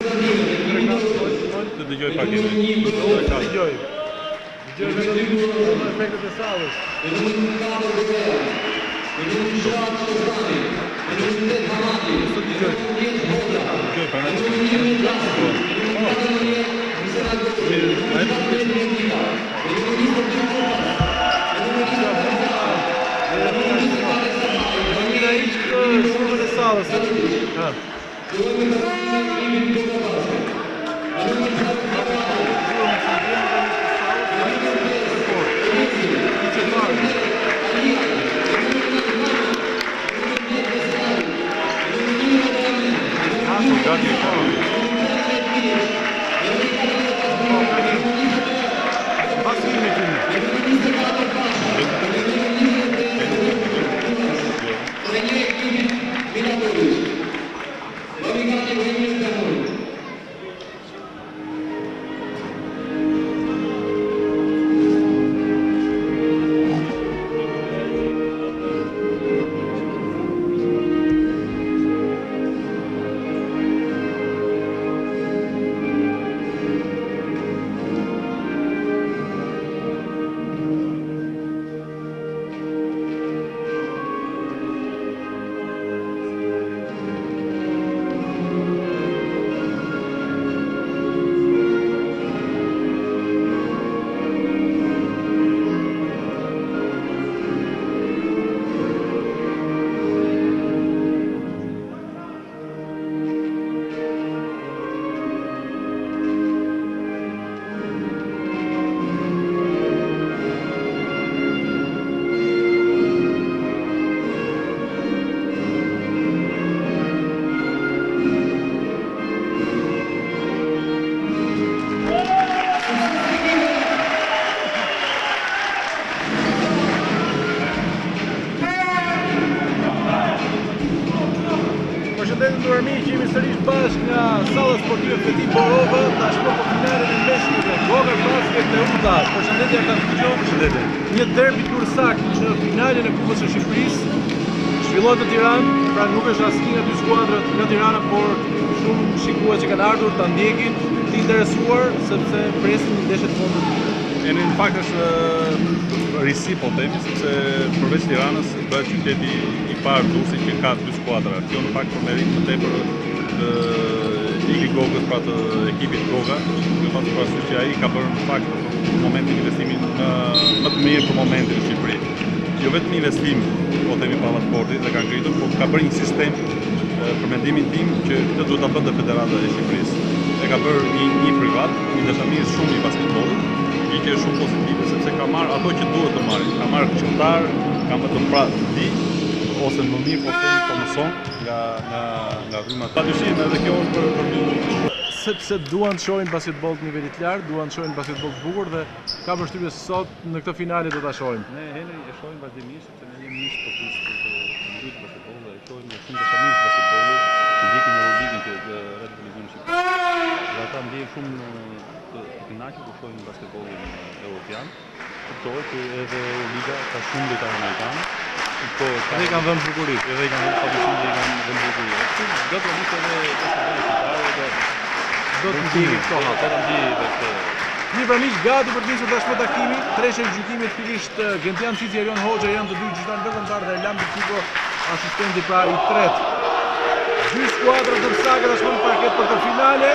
Të dëgjoj pak e dëgjoj. Dëgjoj vetëm efektet e sallës. Dëgjoj para. Shumën e sallës. Jemi sërish bashkë nga salla sportive Feti Borova, tashmë po finalen e meshkujve Gogar Basket e Uta. Përshëndetje ata dëgjoj. Përshëndetje. Një derbi kursak në finalen e Kupës së Shqipërisë. Zhvillohet në Tiranë, pra nuk është asnjë nga dy skuadrat nga Tirana, por shumë shikues që kanë ardhur ta ndjekin, të interesuar sepse presin ndeshjet e fundit. Në fakt është risi po themi, sepse përveç Tiranës bëhet qyteti i parë Durrësit që ka dy skuadra. Kjo në fakt për merit më tepër të Igi Gogës, pra të ekipit Goga, që pasur parasysh që ai ka bërë në fakt në momentin investimin më të mirë për momentin në Shqipëri. Jo vetëm investim, po themi palla sportit dhe ka ngritur, por ka bërë një sistem për mendimin tim që këtë duhet ta bënte Federata e Shqipërisë. E ka bërë një privat, një dashamirë shumë i basketbollit, që është shumë pozitive, sepse ka marrë ato që duhet të marrë. Ka marrë qëndar, ka më të pra di, ose më mirë po themi po mëson nga rrymat. Padyshim edhe kjo është për dy. Sepse duan të shohin basketboll të nivelit të lartë, duan të shohin basketboll të bukur dhe ka përshtypje se sot në këtë finale do ta shohim. Ne e shohim vazhdimisht sepse ne jemi një sportist të ndryshëm basketboll dhe e shohim në shumë dashamirë basketbollit, që ndjekin Euroligën të Red Bull Shqipërisë. Dhe ata ndjejnë shumë të kënaqur kur shohin basketbollin evropian. Kuptohet që edhe Liga ka shumë lojtarë amerikanë. Edhe i kanë vënë bukuri. Edhe i kanë padyshim që i kanë vënë bukuri. Do të nisë edhe basketbolli shqiptar dhe do të ndjeni këto hapa. Një pranish gati për të nisur tashmë takimi, treshe i gjykimit fillisht Gentian Fici, Erion Hoxha janë të dy gjyqtarë ndërkombëtar dhe Erlan Biciko, asistenti pra i tretë. Dy skuadra të msaka tashmë në parket për të finale.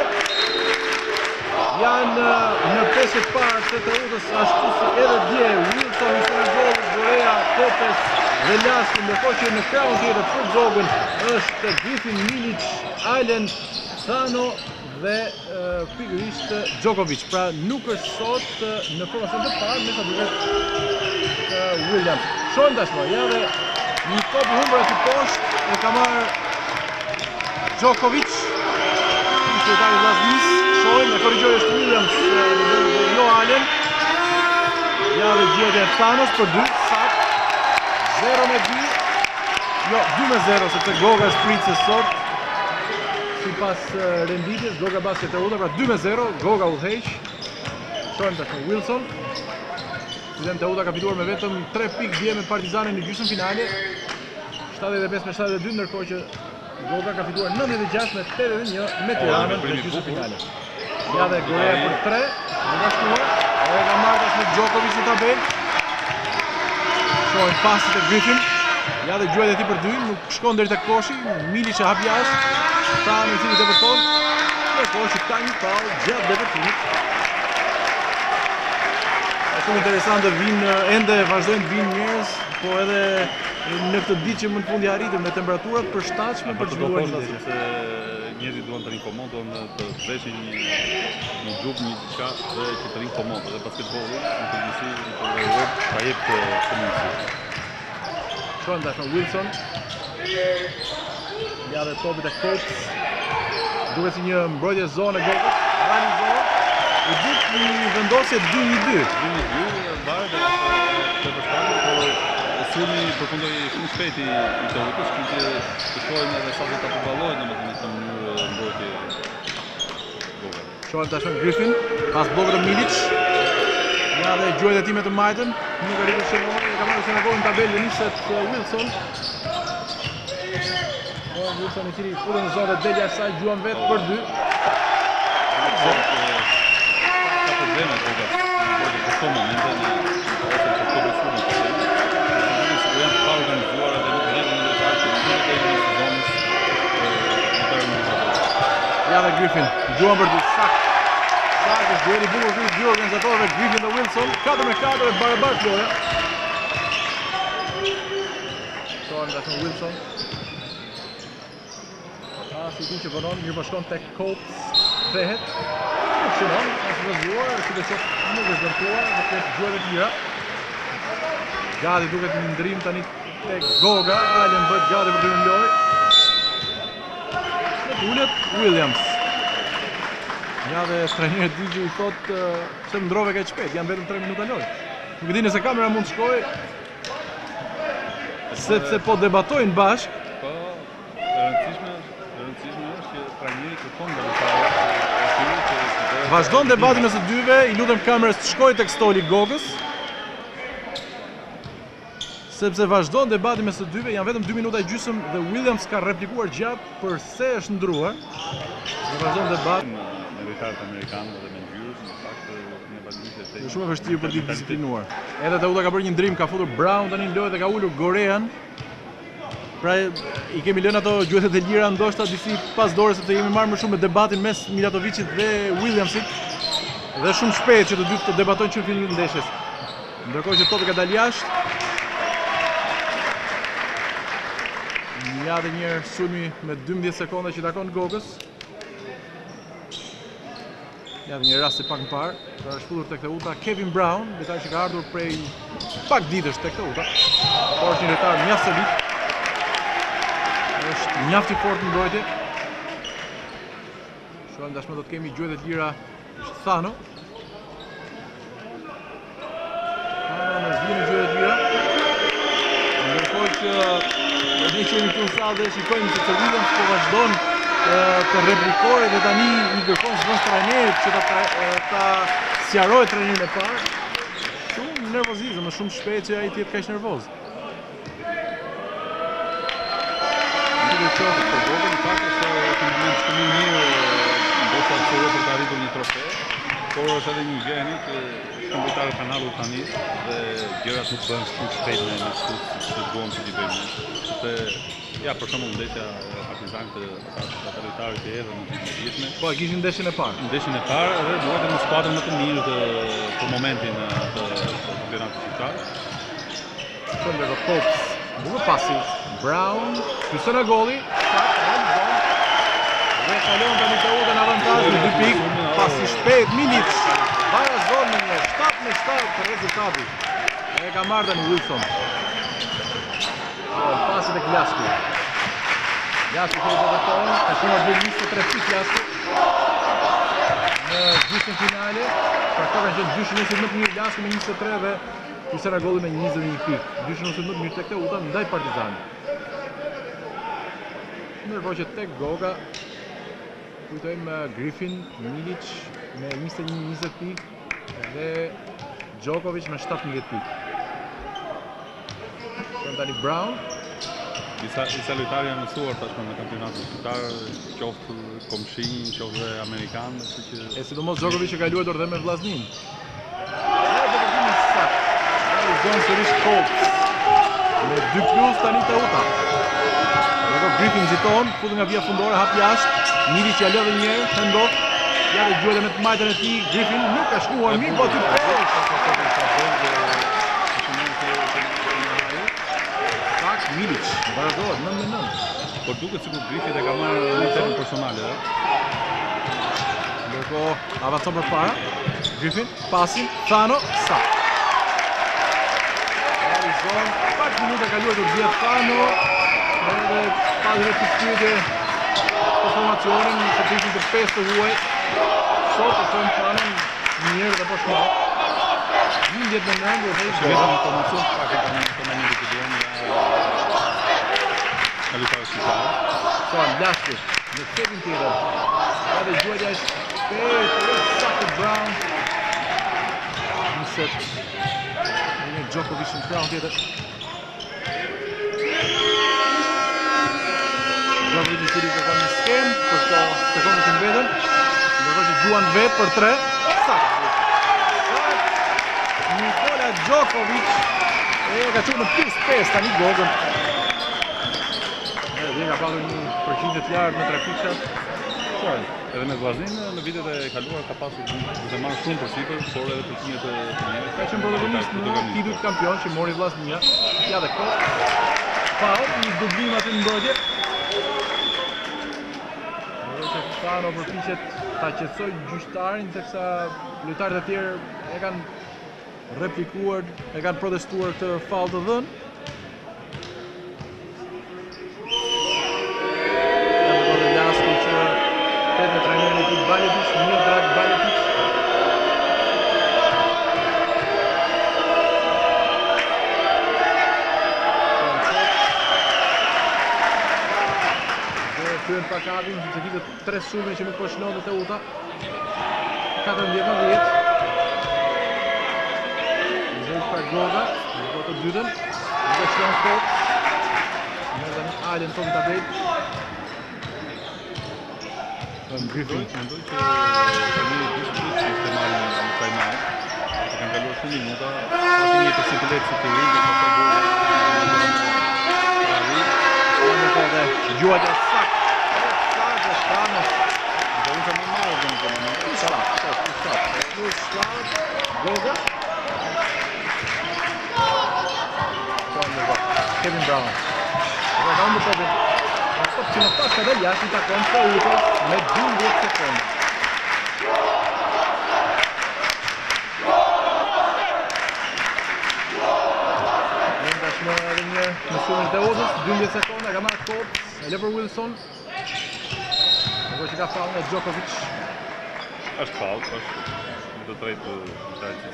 Janë në peshët parë të Teutës, ashtu si edhe dje Wilson, Istanbul, Gorea, Kopes dhe Lasin, ndërkohë që në krahun tjetër për zogën është Griffin, Milic, Allen, Thano dhe pikërisht Djokovic. Pra nuk është sot në formacion të parë, me sa duket Williams. Shohim tashmë, ja dhe një kop i humbur aty poshtë e ka marrë Djokovic, kryetari i vllaznis. Shohim, e korrigjoi është Williams dhe jo Allen. Ja dhe gjetje e Thanos për 2, sakt. 0-2. Jo, 2-0, sepse Goga shpritse sot. Sipas renditjes, Goga Basket e Uta, pra 2-0, Goga udhëheq. Shohim tashmë Wilson. Student e Uta ka fituar me vetëm 3 pikë dje me Partizanin në gjysmën finale. 75-72, ndërkohë që Goga ka fituar 96 me 81 me Tiranën në gjysmën finale. Ja dhe Gorea për 3, duke shkuar. Edhe ka marrë tash me Djokovic në tabelë. Shohin pasit e Griffin. Ja dhe gjuajt e tij për 2, nuk shkon deri tek koshi, Milic e hap jashtë. Ta në cilin e vërton. Dhe koshi ka një faull gjatë depërtimit. Shumë interesante ende vazhdojnë të vinë njerëz, po edhe në këtë ditë që më në fundi arritëm me temperaturat përshtatshme për të zhvilluar një ndeshje. Sepse njerëzit duan të rinë komod, duan të veshin një xhup, një diçka dhe që të rinë komod. Dhe basketbolli në përgjithësi në Europë ka jep këtë mundësi. Shkon tashmë Wilson. Ja dhe topit e Colts. Duket si një mbrojtje zone Gogës. Realizohet. U duk një vendosje 2-1-2. 2-1-2, varet edhe të përshtatshme, por sulmi përfundoi shumë shpejt i Teutës, që të shohin edhe sa do ta përballojnë domethënë në mënyrë mbrojtje. Shohin tashmë Griffin, pas bllokut të Milic. Ja dhe gjuajt e tij me të majtën, nuk arritur shënoi, ka marrë Senegalin në tabelë niset Wilson. Wilson i cili futet në zonë dhe del jashtë saj, gjuan vetë për 2. Ka probleme Goga, në këto momente ose për këto besume të të janë pa organizuar edhe nuk rritin në lojtarë që nuk e në sezonës në tërë në Ja dhe Griffin, gjuan për 2, sakt. Sakt është dueli bukur këtu dy organizatorëve Griffin dhe Wilson, 4-4 e barabart loja. Shohem tashmë Wilson. Si ti që vënon, mirë po shkon tek Colts, thehet. Shënon, është vëzhuar, si dhe qëtë nuk është dërtuar, dhe tek gjuajt e tjera. Gati duket një ndrim tani tek Goga, Allen bëhet gati për të një loj. Në tullet, Williams. Ja dhe trajnerët Digju i thot se më ndrove kaq shpejt, janë vetëm 3 minuta loj. Nuk e di nëse kamera mund të shkoj, sepse po debatojnë bashkë. Po, rëndësishme është që trajneri kërkon nga lojtarët vazhdon debati mes së dyve, i lutem kamerës të shkojë tek stoli i Gogës. Sepse vazhdon debati mes së dyve, janë vetëm 2 minuta e gjysmë dhe Williams ka replikuar gjatë përse është ndruar. Dhe vazhdon debati me lojtarët amerikanë dhe me ngjyrës, në fakt në vazhdimisht është shumë e vështirë për të disiplinuar. Edhe Teuta ka bërë një ndrim, ka futur Brown tani në lojë dhe ka ulur Gorean. Pra i kemi lënë ato gjuetet e lira ndoshta disi pas dore sepse jemi marrë më shumë me debatin mes Milatovicit dhe Williamsit. Dhe shumë shpejt që të dy të debatojnë që në fillim të ndeshjes. Ndërkohë që topi ka dalë jashtë. Ja dhe njerë sulmi me 12 sekonda që takon Gogës. Ja dhe një rast e pak më parë, pra është futur tek Teuta Kevin Brown, lojtar që ka ardhur prej pak ditësh tek Teuta. Por është një lojtar mjaft solit. Është mjaft i fortë në mbrojtje. Shohem tashmë do të kemi gjuajt e lira është Thano. Thano në zhvillin e gjuajt e lira. Ndërkohë që ne qemi këtu në sallë dhe shikojmë se Williams po vazhdon të replikojë dhe tani i kërkon zvëns trajnerit që ta sqarojë trajnerin e parë. Shumë nervozizëm, është shumë shpejt që ai të jetë kaq nervoz. Për Gogën, në fakt është një moment shumë i mirë, ndoshta për të arritur një trofe, por është edhe një gjeni që shumë lojtarë kanë ardhur tani dhe gjërat nuk bëhen shumë shpejt me shkut që duam që t'i bëjmë. Sepse ja për shembull ndeshja Partizan të ata lojtarë që erdhën në ditën e ditme. Po e kishin ndeshjen e parë. Ndeshjen e parë edhe duhet në skuadrën më të mirë për momentin të kampionatit shqiptar. Shumë dhe Colts. Bukur pasi. Brown, Cristiano Golli, dhe kalon tani Teuta në avantazh me 2 pikë, pasi shpejt Milic, para zonë në 7-7 për rezultati. E ka marrë tani Wilson. Pasi tek Lasku. Lasku që do të tonë, ka shumë bërë 23 pikë Lasku. Në gjysmën finale, pra këto kanë qenë dyshën nëse më të mirë Lasku me 23 dhe Cristiano Golli me 21 pikë. Dyshën nëse më të mirë tek Teuta ndaj Partizani. Ndërkohë që tek Goga kujtojmë Griffin, Milic me 21-20 pikë dhe Djokovic me 17 pikë. Tani Brown, Disa lojtarë janë mësuar tashmë në kampionatin shqiptar, qoftë komshinj, qoftë dhe amerikan, kështu që E sidomos Djokovic që ka luajtur dhe me vllaznin. Zon sërish Colts. Me 2+ tani Teuta. Edhe Griffin ziton, futet nga via fundore, hap jashtë. Milic ja lë edhe një herë, Hendov. Ja dhe gjuhet me të majtën e tij, Griffin nuk ka shkuar mirë, po ti Milic, vazhdohet 9-9. por duket sikur Griffin e ka marrë një temë personale, Ndërkohë avancon përpara. Griffin, pasin, Thano, sa. Arizon, pak minuta ka luajtur via Thano. Edhe pas të pyetje për formacionin në shëtimin të 5 të huaj. Sot e thon Thano mirë dhe po shkon. 11-9 dhe vetëm informacion pak e kanë një që duan nga lojtarë shqiptarë. Son Lasky në setin tjetër. Edhe gjuajtja është shpejt, saktë Brown. Një set. Një Djokovic në krahun tjetër. Djokovic i cili kërkon një skem për këto sekondet që mbeten. Ndërkohë që duan vetë për 3. Saktë. Nikola Djokovic e ka qenë në +5 tani Gogën. Dhe ka pasur një përqindje të lartë në trafikçat. Edhe me vllaznin në vitet e kaluar ka pasur të marrë shumë përsipër, por edhe përqindje të mira. Ka qenë protagonist në titull kampion që mori vllaznia. Ja dhe kot. Foul, një dublim aty në mbrojtje. Që Thano përpiqet ta qetësojë gjyqtarin, teksa lojtarët e tjerë e kanë replikuar, e kanë protestuar këtë faull të dhënë. Në trajnerin e tij Baletic, Miodrag Baletic. Dhe pyet Pakavin, se kitë 3 sulme që nuk po shënon të Teuta. 14-10. Zëjt pa Goga, në të dytën. Nuk e shënon Colts. Merë dhe një Allen topi tabel. Griffin mendoj që tani ishte marrë në timeout. Kanë kaluar shumë minuta, pasi një përsintelet që të rinjë, Gjuajtja saktë. Saktë Thano. do unë më marrë në moment. Goga. Kevin Brown. Brown më topin. Top që në pas ka dhe jashtë i takon Teuta me 12 sekonda. Tashmë edhe një në sulmin e Teutës, 12 sekonda, ka marrë Colts, e le për Wilson. Ndërkohë që ka faull nga Djokovic. Është faull, është në të drejtë lojtarit.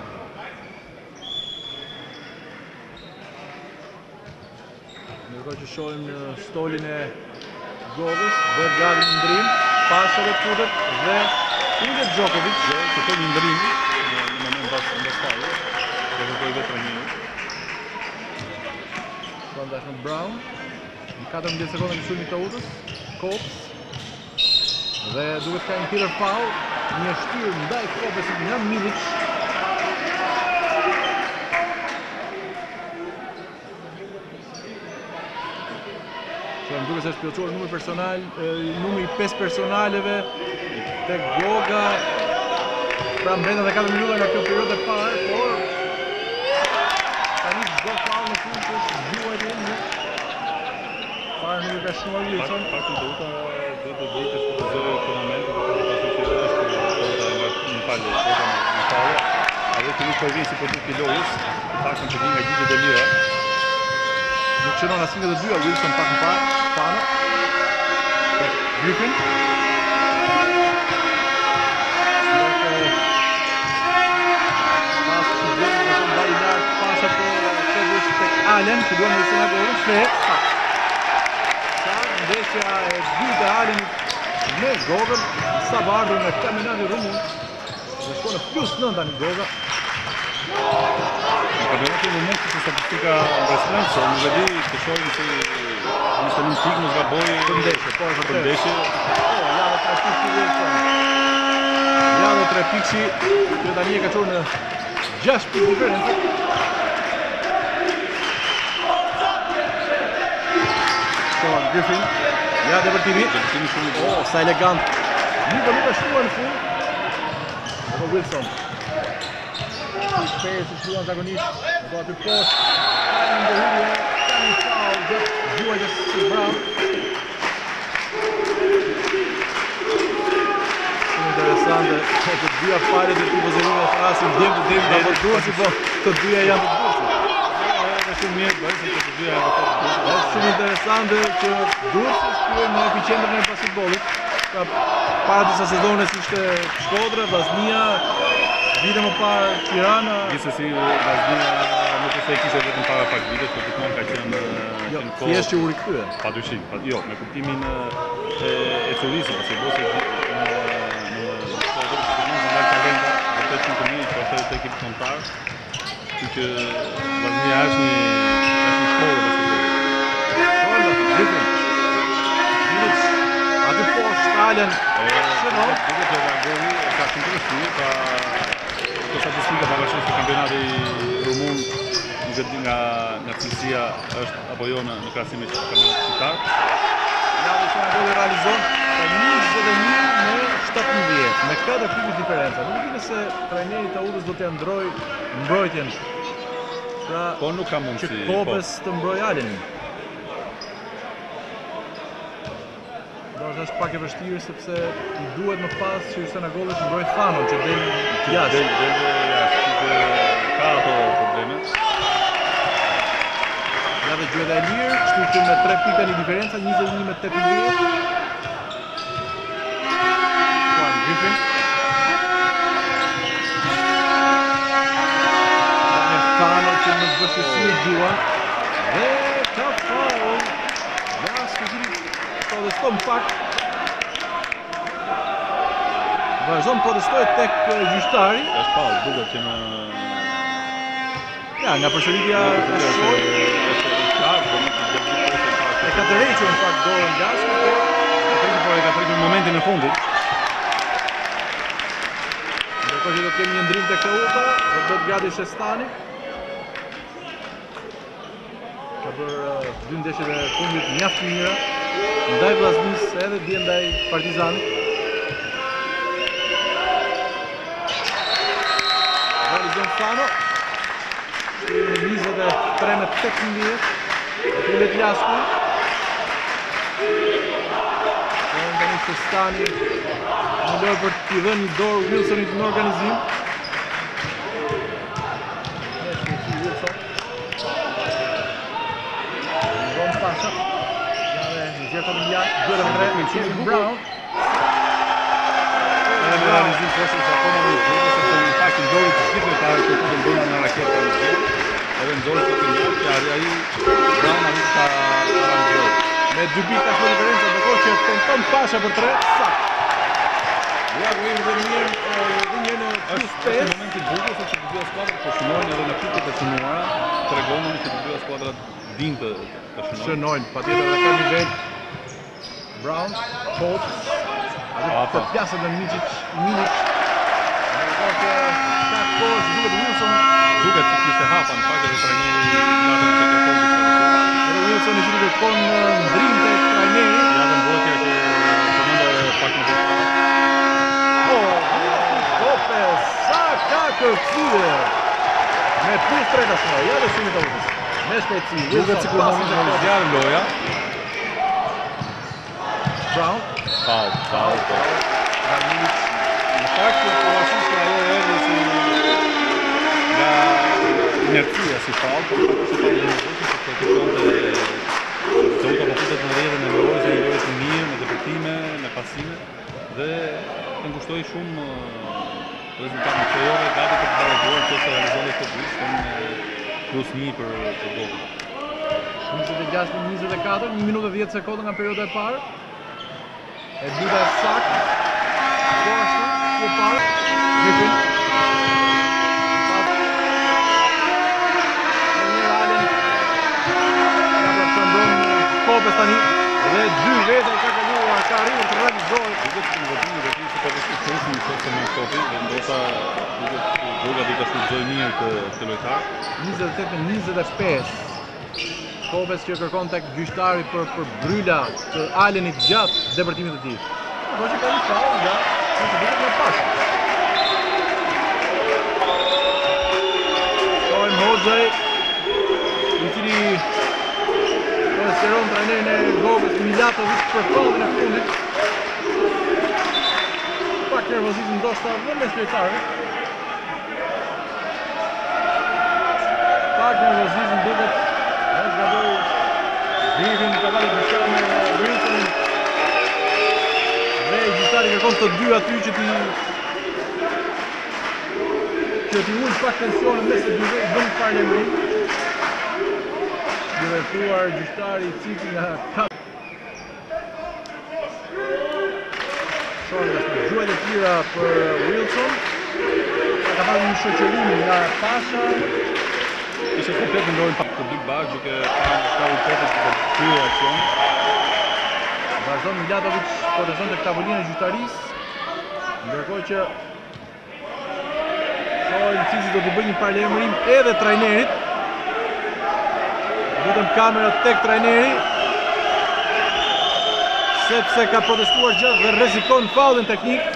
Ndërkohë që shohim në stolin e Gogës, bëhet gati një ndrim, pasë edhe futet dhe futet Djokovic, që ka një ndrim në moment pas faulit, dhe kërkoi vetë një. Shkon tashmë Brown, në 14 sekonda në sulmi të Teutës, Colts, dhe duhet ka një tjetër faull, një shtyrë ndaj Kopesit nga Milic. Më duke se është plotësuar numri personal, numri 5 personaleve tek Goga. Pra mbeten edhe 4 minuta nga kjo periudhë e parë, por tani çdo faull në fund është gjuajtje një. Para nuk e ka shnuar Wilson. Pak të Teuta do të shpëtozojë turnamentin, por pastaj që është në falë, në faull. Edhe që nuk po vjen si produkt i lojës, paktën të vinë nga gjyqjet e lira. Nuk qënon asnjë nga të dyja, Wilson pak më parë, Thano. Griffin. Pas që dhe në shumë bari lartë, pasha po Fedrish tek Allen, që duan në sinagogën, dhe ndeshja e dytë e Allenit me Gogën, sa bardhur nga Kaminati Rumun, dhe shko në +9 tani Goga. Kampionati në mund se statistika restreint, so nuk e di të shohim si 21 pikë mos gaboj Përndeshje, po e vërtet. përndeshje. Janë 3 pikë Wilson. Janë 3 pikë që tani e ka çuar në 6 pikë diferencë. Sean Griffin. Ja depërtimi. Depërtimi shumë i bukur. Oh, sa elegant. Nuk e shtuar në fund. Apo Wilson. Shpejt se shtuan zakonisht. Do aty poshtë. Ndërhyrje. Tani foul. Gjuajtës së Brown. Interesante, të dyja palët e tifozërive thrasin djemë të djemë të Durrësi, po të dyja janë të Durrësit. Është shumë mirë, bëjë se të dyja janë të Durrësit. Është shumë interesante që Durrësi shkruaj në epicentrin e basketbollit. Para disa sezone si ishte Shkodra, Vllaznia, vite më parë Tirana. Gjithsesi Vllaznia nuk është se e kishte vetëm para pak vite, por gjithmonë ka qenë Jo, thjesht që u rikthye. Padyshim, jo, me kuptimin e turizmit, pasi bose vërtet shumë të mirë, që është të ekip kontar, që Vllaznia është një shkollë basketbolli. Griffin. Milic, aty poshtë Talen. Duke që Rangoni ka shumë të rështu, ka statistika pavarësisht se kampionati rumun nuk e di nga cilësia është apo jo në krahasim me kampionatin shqiptar. Javi që Rangoni realizon 21 me 17, me 4 pikë diferenca. Nuk vite se trajneri të Udhës do të ndroj mbrojtjen. Pra, Po nuk ka mundësi. që Kopës të mbroj Alenin. Do është pak e vështirë sepse i duhet më pas që Hysena Golli të mbroj Thanon që del jashtë. Del jashtë, ka ato probleme. Ja dhe gjuhet e lirë, kështu që me 3 pika një diferenca, 21 me 18. Juan Griffin. Me Thanon që në vështirësi e Juan. Dhe ka foul. Ja, s'këziri proteston pak. Vazhdon protestoj tek gjyqtari. Është faull, duket që në Ja, nga përsëritja e shoj. E ka të requr në fakt dorën Lasko, e ka tregur momentin e fundit. ndërkohë që do të kemi një ndrim tek Teuta, do të bëhet gati Shestani. Ka bërë 2 ndeshjet e fundit mjaft të mira, ndaj Vllaznisë edhe dje ndaj Partizanit. Realizon Fano. Shkruajmë 23 me 18. Ullet Lasku. Tani Shestani në lojë për t'i dhënë një dorë Wilsonit në organizim. Wilson. Ron Pasha. Ja dhe në gjithë të mëllaj, gjërë më drejtë, Kevin Brown. Edhe në realizim posë se akoma në gjithë, sepse në fakt në dorë të shkitve ka të të ndonjë në raketë në gjithë, edhe në dorë të të njërë, që ai Brown arritë ka aranjërë. Me 2 pika shme diferenca, ndërkohë që tenton Pasha për 3, sakt. Ja vëjmë dhe njërë në plus Është 5. momenti bukur sepse të dyja skuadrat po shënojnë edhe në pikët e shënuara, tregonin që të dyja skuadrat dinë të shënojnë. Shënojnë, patjetër dhe ka nivel. Brown, Holt, atë të plasët në Milic. Ndërkohë që ka kohë që duket Wilson. Duket që kishte hapa në fakt edhe trajneri gatën të kërkon diçka të tillë. Edhe Wilson i cili kërkon ndrim tek trajneri. Ja dhe mbrojtja që përmendë pak më parë. Lopez, sa ka kërcyer! Me plus 3 tashmë, ja dhe shumë të Udhës. Me shpejtësi, Duket sikur mund të zjarë loja. Brown. Foul. Milic. Në fakt pavarësisht se ajo erdhi si nga inercia si foul, por është foul i nevojshëm sepse kërkonte Teuta po futet në rrjedhën e lojës, një lojë të mirë, me depërtime, me pasime dhe të ngushtoi shumë rezultat në çojore, gati për të barazuar që të realizojë këtë dysh, plus 1 për Gokën. 26-24, 1 minutë e 10 sekonda nga perioda e parë. E dyta e saktë. Po ashtu, si e parë. Griffin. si se me topi, dhe ndoshta Goga do ta shfrytëzoj mirë këtë lojtar. 28-25. Kopes që kërkon tek gjyqtari për bryla të Alenit gjatë depërtimit të tij. Po që ka një faull nga të duket më pas. Shohim Hoxhaj, i cili konsideron trajnerin e Gogës Milatovic për faullin e fundit. Pak nervozizëm ndoshta dhe mes lojtarëve. Pak nervozizëm duket. Griffin ka valë gjyqtar me Wilson dhe gjyqtari kërkon të dy aty që ti ullë pak tensionin mes të dyve, i bën parlemrim. Divertuar gjyqtari i cili nga kap. Shohim nga gjuhët e tjera për Wilson. Ka pasur një shoqërim nga Pasha. Ishte komplet në lojën të dy bashkë duke ka u tepës për kryer aksion. Vazhdon Milatovic proteston tek tavolina e gjyqtarisë, ndërkohë që shohim Cici do t'i bëjë një parlemrim edhe trajnerit. Vetëm kamera tek trajneri, sepse ka protestuar gjatë dhe rrezikon faullin teknik.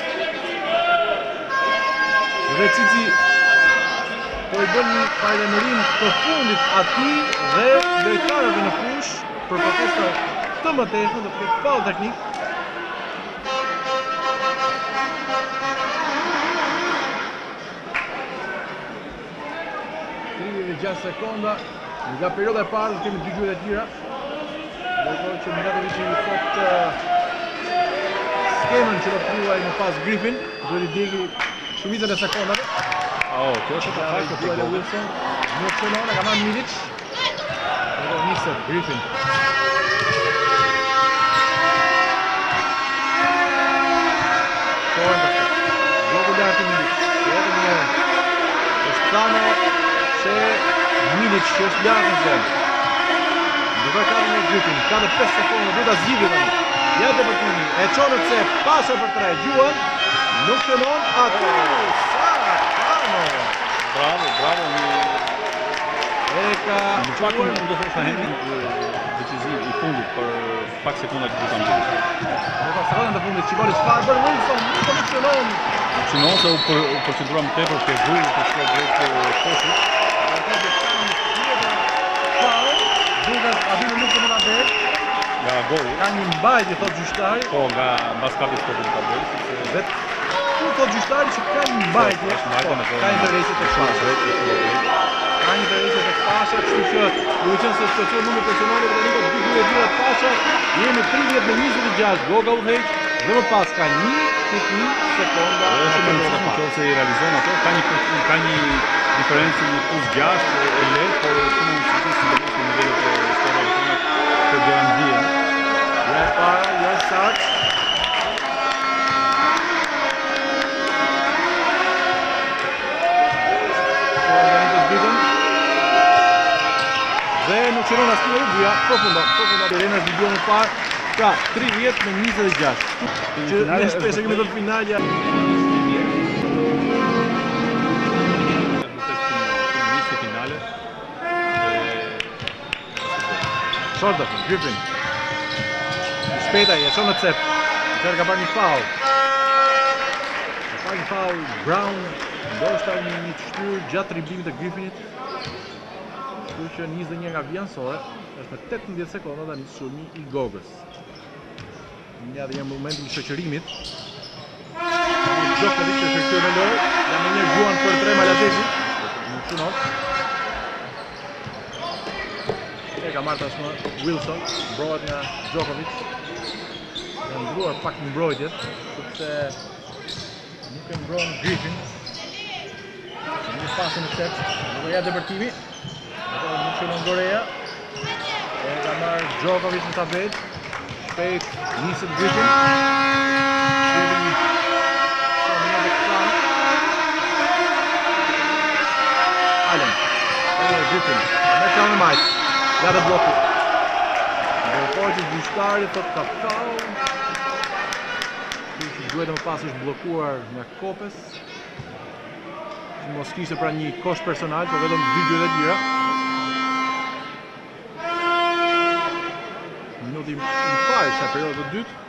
Dhe Cici po i bën një parlemërim të fundit atij dhe lojtarëve në fush për protesta të mëtejshme dhe për faull teknik. Gjasë sekonda nga perioda e parë kemi dy gjuhët e tjera. Ndërkohë që Milatovic i thot skemën që do të luajë më pas Griffin, duhet i djegi shumicën e sekondave. Kjo është të fakt të Wilson. Nuk shënon, e ka marrë Milic. Edhe niset Griffin. Bloku lartë Milic. Edhe një Estano se Milic që është lartë në zonë. Duke ka një Griffin, ka dhe 5 sekonda, duke ta zgjidhë tani. Ja depërtimi, e çon se Pasha për 3, Gjuan, nuk shënon atë. Bravo, Eka, në pak do të thosha hendin decisiv i fundit për pak sekonda që duhet ta mbylli. Në pas sekondën e fundit çikoni çfarë bën Wilson, nuk funksionon. Synon se u procedura më tepër ke vull të shkojë drejt poshtit. Duket aty nuk do të na bëj. Nga goli. Ka një mbajtje thot gjyqtari. Po nga mbas kapit të ta bëj, sepse vetë thot gjyqtari që ka një mbajtje. Ka interese tek Pasha. Ka interese tek Pasha, kështu që duhet të qenë se situacioni numër personale dhe nuk do të bëhet Pasha. Jemi 30-26, Goga udhëheq dhe më pas ka 1.1 sekonda. Është më rëndësishme nëse i realizon ato, ka një diferencë në plus 6 e lehtë, por shumë më rëndësishme në nivelet e skorave tona të garantien. Ja e para, ja e sakt. Dhe nuk qëron asnjë rrugëja, përfundon Terena vidion në parë, pra 30-26. Që ne shpesh e kemi thënë finalja. Shorta, Griffin. Shpejta, e çon në cep. Atëherë ka bërë një faull. Ka bërë një faull Brown, ndoshta një shtyr gjatë driblimit të Griffinit. Kështu që 21 nga vjanësore, është me 18 sekonda tani sulmi i Gogës. Një dhe një momentin i shoqërimit. Djokovic është kthyer në lojë, ja më një Gjuan për 3 Malatezi. Nuk shënon. E ka marrë tashmë Wilson, mbrohet nga Djokovic. Ka ndruar pak mbrojtjet, sepse nuk e mbron Griffin. Një pasën në cep, nuk e ja depërtimi. Nuk shënon Gorea. E ka marrë Djokovic në tablet. Shpejt niset Griffin. Allen. Griffin. Me ka në majtë. Ja dhe bloku. Ndërkohë që gjyqtari thot ka faull. duhet më pas është bllokuar nga Kopes. Mos kishte pra një kosh personal, por vetëm 2 gjyra të tjera. Minuti i parë sa periudhë të dytë.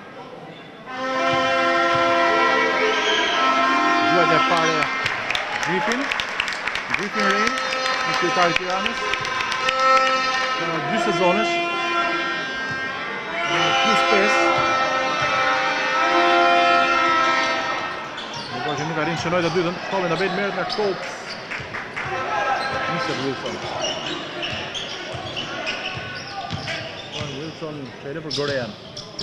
Gjyra e parë Griffin Rain, në kryetar i Tiranës. Ka 2 sezonesh. Plus 5. Që nuk arrin të shënoj të dytën, Tome në bejt merët nga Kopes. Mr. Wilson. Wilson fejle për Gorean.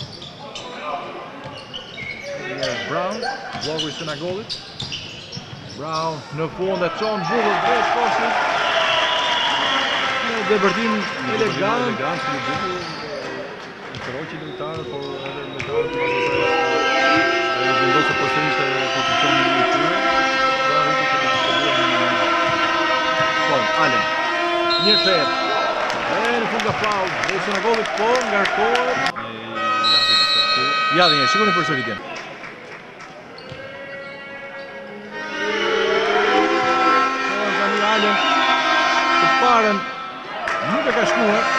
Brown, bloku i Senegalit. Brown në fund e çon bukur drejt poshtit. Një depërtim elegant. Një bukur. Në roqi lojtarë, por edhe lojtarët vendosë përsëri të pozicionin e tyre. Allen. Një kthejt. Në fund ka faul. Senegalit po ngarkohet. Ja dhe një, shikoni përsëritjen. Tani Allen të parën nuk e ka shkuar.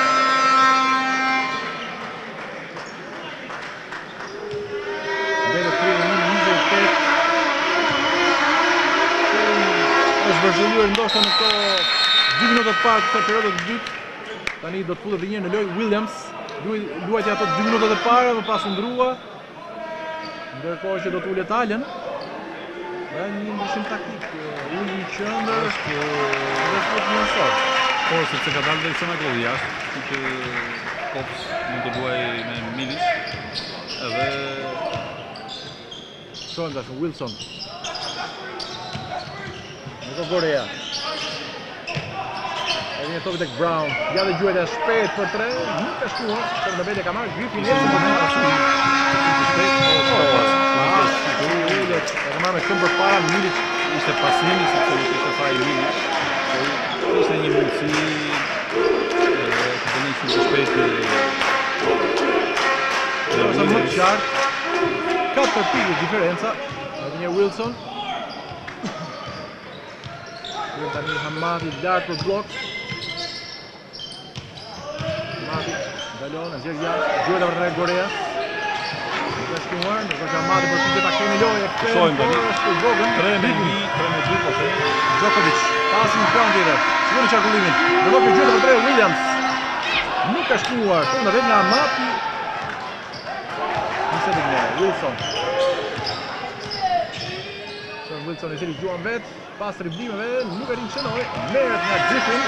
Vërzhëlluar ndoshta në këto 2 minutat parë të periudhës së dytë. Tani do të futet edhe një në lojë Williams. Luajti ato 2 minutat e para, më pas u ndrua. Ndërkohë që do të ulet Allen. Dhe një ndryshim taktik. Uli në qendër është edhe fut më sot. Po, sepse ka dalë dhe Senegali jashtë, kështu që Kopes mund të luajë me Milic. Edhe shohim tash Wilson. Gorea. Edhe një topi tek Brown. Ja dhe gjuhet e shpejt për 3. Nuk ka shkuar. Por në vete ka marrë Griffin. E ka marrë me këmbë përpara Milic. Ishte pasnimi sepse nuk ishte fare Milic. Ishte një mundësi të bëni shumë shpejt. Është më të qartë. 4 pikë diferenca. Edhe një Wilson. Tani Hamadi lartë për blok. Hamadi dalon, e zjerë jashtë, gjyre për drejt Gorea. Nuk e shkuar, ndërkohë që Hamadi për të ta kemi lojë e këpën, është të vogën. 3-2 po the. Djokovic, pasi në plan tjetër, siguri qarkullimin. Ndërkohë që gjyre për drejt Williams. Nuk ka shkuar, të në vetë nga Hamadi. Nisë të një, Wilson. Wilson e cili gjuan vetë, pas driblimeve, nuk e rinë qënoj, merret nga Griffin.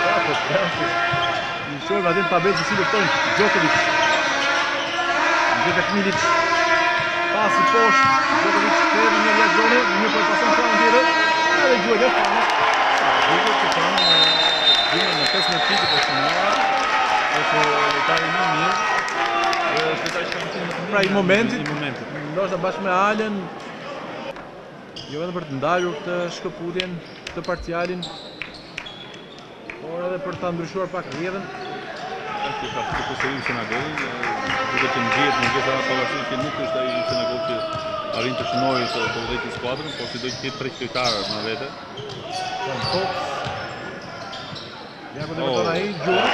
I shojmë atin tabelë që si lufton Djokovic. Gjete Milic, pas i poshtë, Djokovic kredi një rjak zone, një për pason plan tjere, edhe gjuhet e fanë. Duke që fanë, gjime në 15 pikë për shumëra, është lojtari një mirë, dhe është lojtari që kam të në pra i momentit, ndoshta bashkë me Allen, jo edhe për të ndalur këtë shkëputjen, këtë parcialin, por edhe për ta ndryshuar pak rrjedhën. Është ka të përsëri Senegali, duke që mëngjesa pavarësisht që nuk është ai Senegal që arrin të shënojë të udhëheqë skuadrën, por si do të ketë 3 lojtarë në vete. Kopes. Ja ku dëmton ai Gjuhës.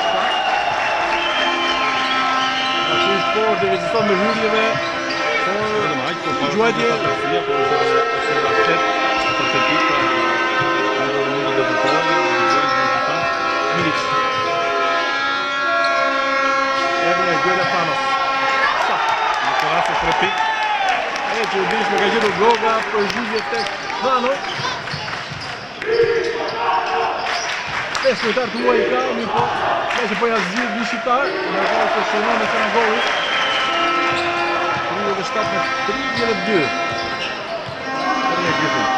Aty sport dhe vizison me hyrjeve. Gjuajtje Milic. Edhe Gjede Fanos. Sa? Në të rrasë 3 pikë. E që u dish me ka gjithu Goga për zhugje tek Fano. 5 lojtar të luaj i ka, një po. Me që po ja zhjith një shqiptar. Në rrasë të shënon e Senegalit. 37 me 32. Edhe Griffin.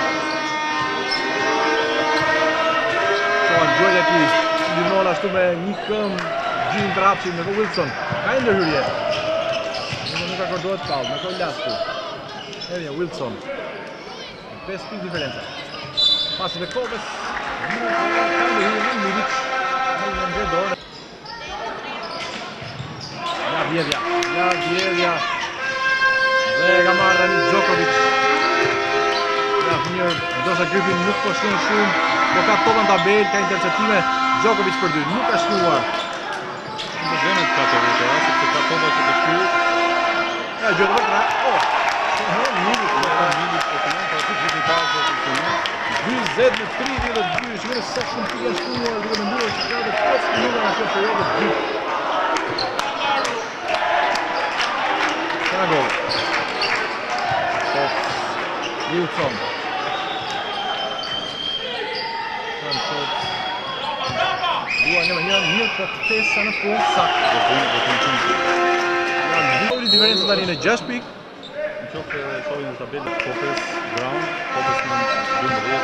Shohan Gjoja ki linon ashtu me një këm gjin të rapsin në Wilson. Ka e ndërhyrje. Nuk ka kordohet kallë, me kojnë lasku. Edhe Wilson. 5 pikë diferenca. Pasi dhe Kopes. Ka ndërhyrje në Milic. Në ndredore. Ja vjedhja. Dhe ka marrë tani Djokovic. Ja, mirë, ndoshta Griffin nuk po shkon shumë, po ka topën tabel, ka interceptime. Djokovic për 2, nuk ka shnuar. Problemet ka të rrugë, sepse ka topa që të shkruaj. Ja, gjë të vëtra. Oh, Milic po funksionon, po ti i parë po funksionon. 20-32, shikoni sa shumë pika shkuar, duke menduar që ka të 5 minuta në këtë periudhë të dytë. Ka gol. Wilson. Dua një mirë për ftesa në fund, saktë. Do të Janë diferencë tani në 6 pikë. Në qoftë shohim në tabelë Popes, Brown, Popes në 12,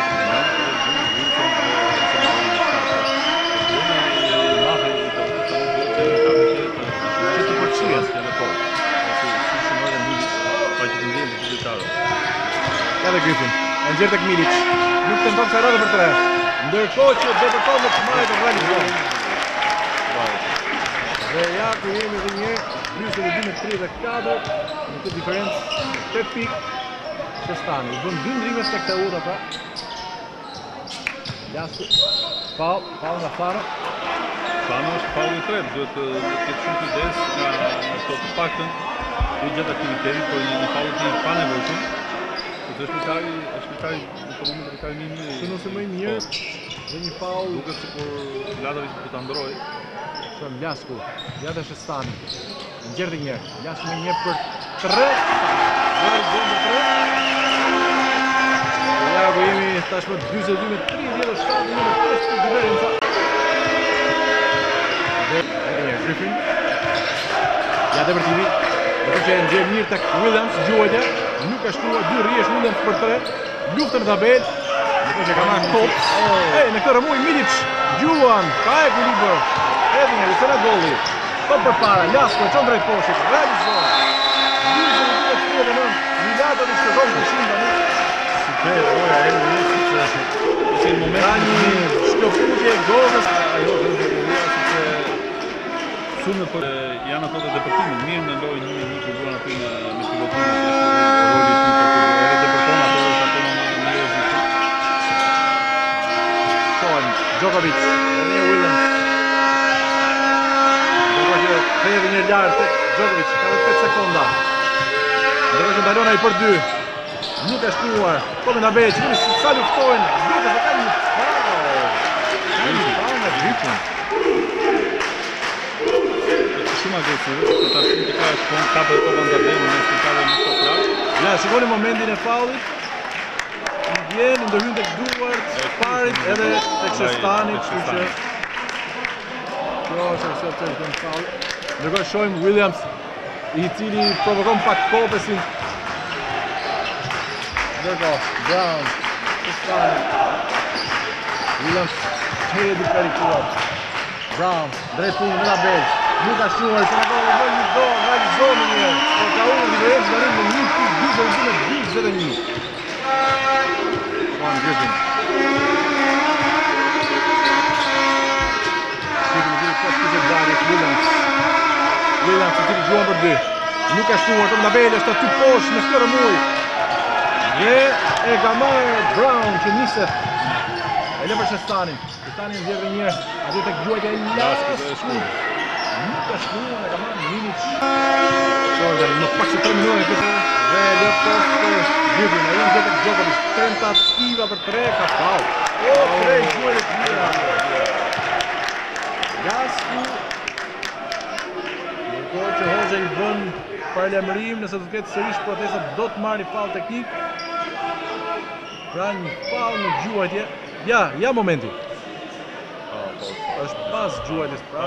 Ja dhe Griffin, e nxjerr tek Milic. Nuk tenton se radhë për 3. Ndërkohë që depërton me të marrë të realizohen. Dhe ja ku jemi dhe një 22-34 në këtë diferencë 8 pikë Shestani. U bën 2 ndrime tek Teuta pra. Jasku, faul nga Fano. Fano është faul i tretë, duhet të ketë shumë kujdes nga ato të paktën i gjatë aktivitetit, por një faul i panevojshëm. Është shpejtari në këtë moment është më i mirë. Shënuesi më i mirë dhe një faul duket sikur Ladavic do ta ndrojë. Shëm Jasku, ja dhe Shestani. Nxjerr dhe një herë. Jasku me një për 3. Gol për 3. Ja ku jemi tashmë 42-37 në 5 diferenca. Dhe Griffin. Ja dhe vërtimi. Dhe që e nxjerr mirë tek Williams, gjuajtja. Nuk ka shtuar 2 rrjesh Williams për 3. Luftën në tabel. Dhe që ka marrë top. Në këtë rëmuj Milic. Gjuan, ka ekuilibër. Edhe një rrisën e golli. Top për para, Jasku e qënë drejt poshit. Realizon. 22-39. Milatovic të zonë të shimë tani. Super, oja, e në succesi. Që në moment Ka një shkëputje gozës. Ajo dhe në sepse sume për janë ato të depërtimit. Mirë në lojë një që duan aty me pilotimin. Roli shumë për edhe depërton ato është ato në një rëzikë. Shohen, Djokovic, edhe një Williams. Thejë një ljarë tek Djokovic, ka 5 sekonda. Ndërkohë që ndalon ai për 2. Nuk ka shkuar. Po me tabelë, që sa luftojnë. Duket se ka një faul. Ka një faul nga Griffin. Shumë agresive, sepse ta shumë të ka shkon kapë dhe topën nga dhemë, në shkikave në shkot lartë. Ja, shikoni momentin e faulit. I vjen, ndërhyn tek duart, parit edhe tek Shestani, kështu që kjo është arsye pse është bën faul. Ndërkohë shohim Williams, i cili provokon pak Popesin. Ndërkohë, Brown, Shestani. Williams çelë duke karikuar. Brown, drejt fundit në tabel. Nuk ka shkuar, se ka një dorë, realizon një herë. Por ka unë diferencë në një pikë, 22-21. Juan Griffin. Williams i cili gjuan për 2. Nuk ka shkuar, të tabelë është aty poshtë në këtë rëmuj. Dhe e ka marrë Brown që niset. E le për Shestanin. Shestani nxjerr edhe një herë. Aty tek gjuajtja e lashtë. Nuk ka shkuar, e ka marrë Milic. Shohim në pak se 3 minuta këtë dhe le poshtë Griffin. Ai nxjerr tek Djokovic. Tentativa për 3 ka faul. O, 3 gjuajtje të mira. Jasku. Ndërkohë që Hoxha i bën parlemërim nëse do të ketë sërish protestat do të marrë faul teknik. Pra një faul në gjuajtje. Ja momenti. Është pas gjuajtjes pra.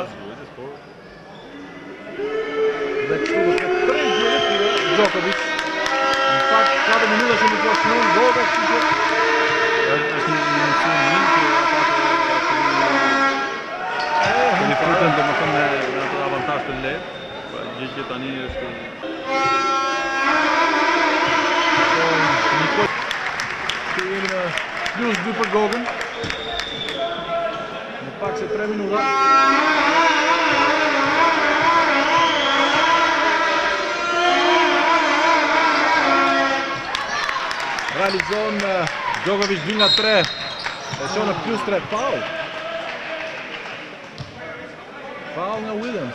Dhe kështu do të ketë 3 gjuajtje të Djokovic. Në fakt 4 minuta që nuk është non goga, kështu që është një mundësi mirë që ata të frutën dhe më thëmë me ato avantaj të lehtë. Gjithë që tani është... Që jemi në plus 2 për gogën. Në pak se 3 minuta. realizon Djokovic 2 nga 3. E çon në +3 foul. Foul nga Williams.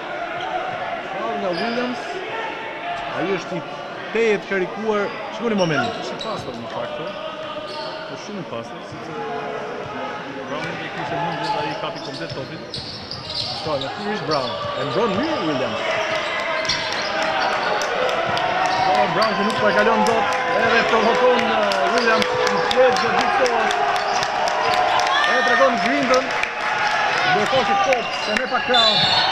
Ai është i tejet karikuar. Shikoni momentin. Është i pastër në fakt. Është shumë i pastër, sepse Brown nuk e kishte mundjen ai kapi komplet topin. Shkoj në Chris Brown. E mbron mirë Williams. Brown që nuk po e kalon dot. Edhe provokon Williams në flet dhe diktohet. E tregon grindën. Ndërkohë që Kops se me pa Crown.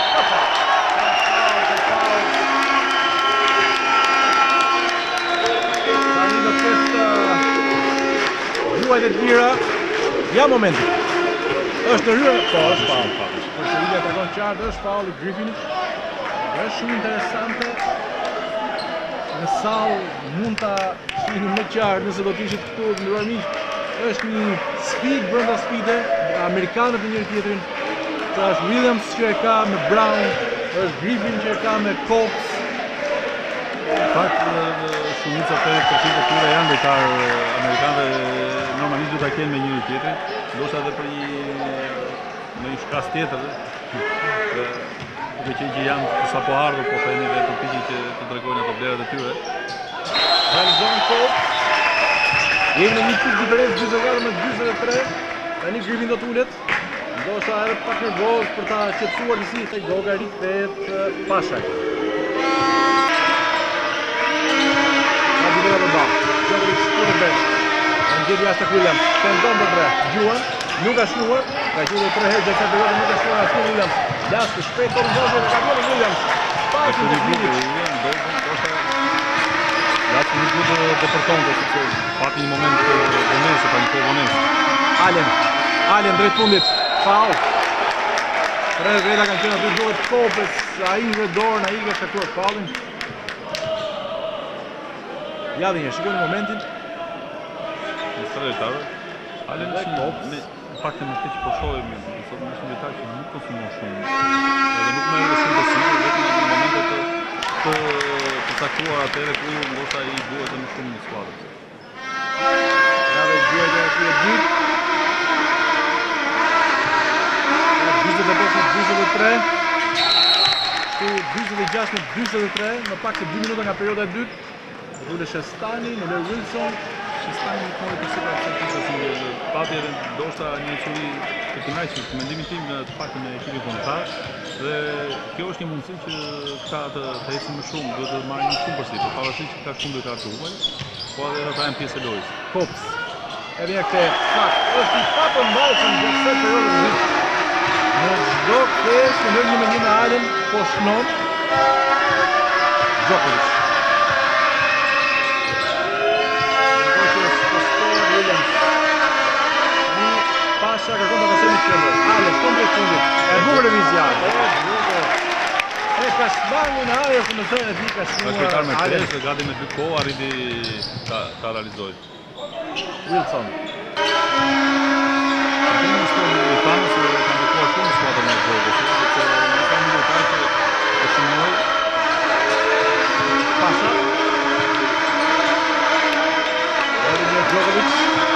Tani do të ketë luajt e tjera. Ja momenti. Është rrë, po është faul. Përse Ilja tregon qartë, është faul i Griffinit. Është shumë interesante. Në sallë mund ta shihni më qartë nëse do të ishit këtu ndërruar miq. Është një sfidë brenda sfide, amerikanët në njëri tjetrin. Pra është Williams që e ka me Brown, është Griffin që e ka me Cox. Në fakt, shumica 80% e tyre janë lojtar amerikanë, normalisht do ta kenë me njëri tjetrin, ndoshta edhe për një shkas tjetër. Duke që janë sapo ardhur, po themi dhe përpiqen që të tregojnë ato vlerat e tyre. Realizon Cox. Jemi në një pikë diferencë 44 me 43. Tani Griffin do t'ulet. Ndoshta edhe pak nervoz për ta qetësuar nisi tek Goga rikthehet Pashak. Djokovic shkuar në bench. Gjeti jashtë tek Williams. Tenton për 3. Gjuan, nuk ka shnuar. Ka qenë 3 herë gjatë periudhës, nuk ka shnuar as Williams. Lasku shpejt tonë Djokovic ka kapur Williams. Pasi Lasku nuk do të depërtonte sepse pati një moment vonese, pa një kohë vonese. Allen drejt fundit. Foul. Tre veta kanë qenë aty duhet Kopes, ai në dorën, ai ka shkaktuar foulin. Ja dhe një, shikoni momentin. Në tre lojtarë, Allen është në faktë me këtë që po shohim, sot në shumë lojtarë që nuk konsumon shumë. Edhe nuk merr shumë besim, vetëm në momentet të caktuara atëherë ku ndoshta i duhet më shumë në skuadrë. Ja dhe gjëja e dytë. 45-43. Kështu 46-43, më pak se 2 minuta nga perioda e dytë. Dule Shestani, në lër Wilson. Shestani nuk mori për sipër absolutisht pati edhe ndoshta një çuri të kënaqur, në mendimin tim të paktën me ekipin kombëtar. Dhe kjo është një mundësi që ka të ecin më shumë, duhet të marrin më shumë përsipër, pavarësisht që ka shumë lojtarë të huaj, po edhe ata janë pjesë e lojës. Kops. Edhe këtë fakt, është i papërmbajtshëm gjatë kësaj periudhe të dytë. Në çdo pjesë në lër 1-1 me Allen, po shnon Djokovic. Pasha kërkon të pasemi qëndër. Allen, shkon drejt fundit. E bukur lëvizja. E ka shmangu në ajer që në zërën e di ka shmangu Është lojtar me 3 dhe gati me 2 kohë arriti ta realizoj. Wilson. Tanës kanë bekuar shumë skuadrën e Zogës, sepse nuk kanë një lojtar që të shënoj. Pasha. Edhe një Djokovic.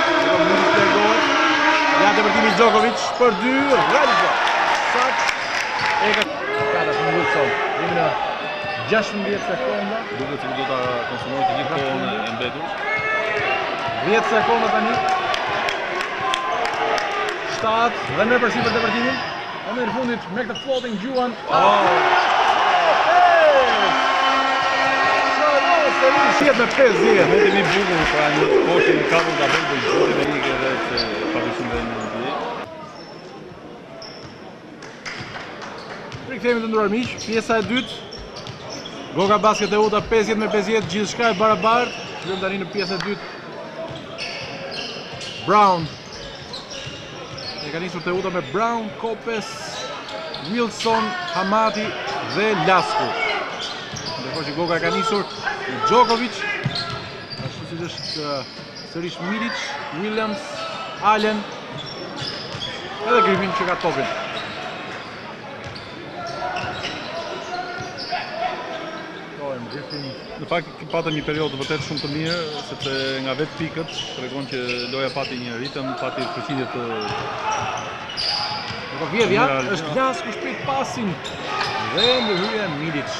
Ja të vërtimi Djokovic për 2, realizo. Sakt. E ka kada shumë Wilson. Jemi në 16 sekonda. Duket se do ta konsumojë të gjithë kohën e mbetur. 10 sekonda tani. 7 dhe në përsipër të vërtimin. E në fundit me këtë floating gjuan. Shihet me 5-10. Momenti më i bukur pra një poshtë në kapull ta bëjë gjithë me ligë edhe të pavarësisht nga NBA. Rikthehemi të nderuar miq, pjesa e dytë. Goga Basket e Uta 50-50, gjithçka e barabartë. Shkojmë tani në pjesën e dytë. Brown. E ka nisur të Uta me Brown, Kopes, Wilson, Hamati dhe Lasku. Ndërkohë që Goga e ka nisur Djokovic, ashtu siç është sërish Milic, Williams, Allen, edhe Griffin që ka topin. Griffin Në fakt patëm një periudhë vërtet shumë të mirë, sepse nga vetë pikët tregon që loja pati një ritëm, pati përqindje të Vjedhja është Glasku shpejt pasin dhe ndërhyrja Milic.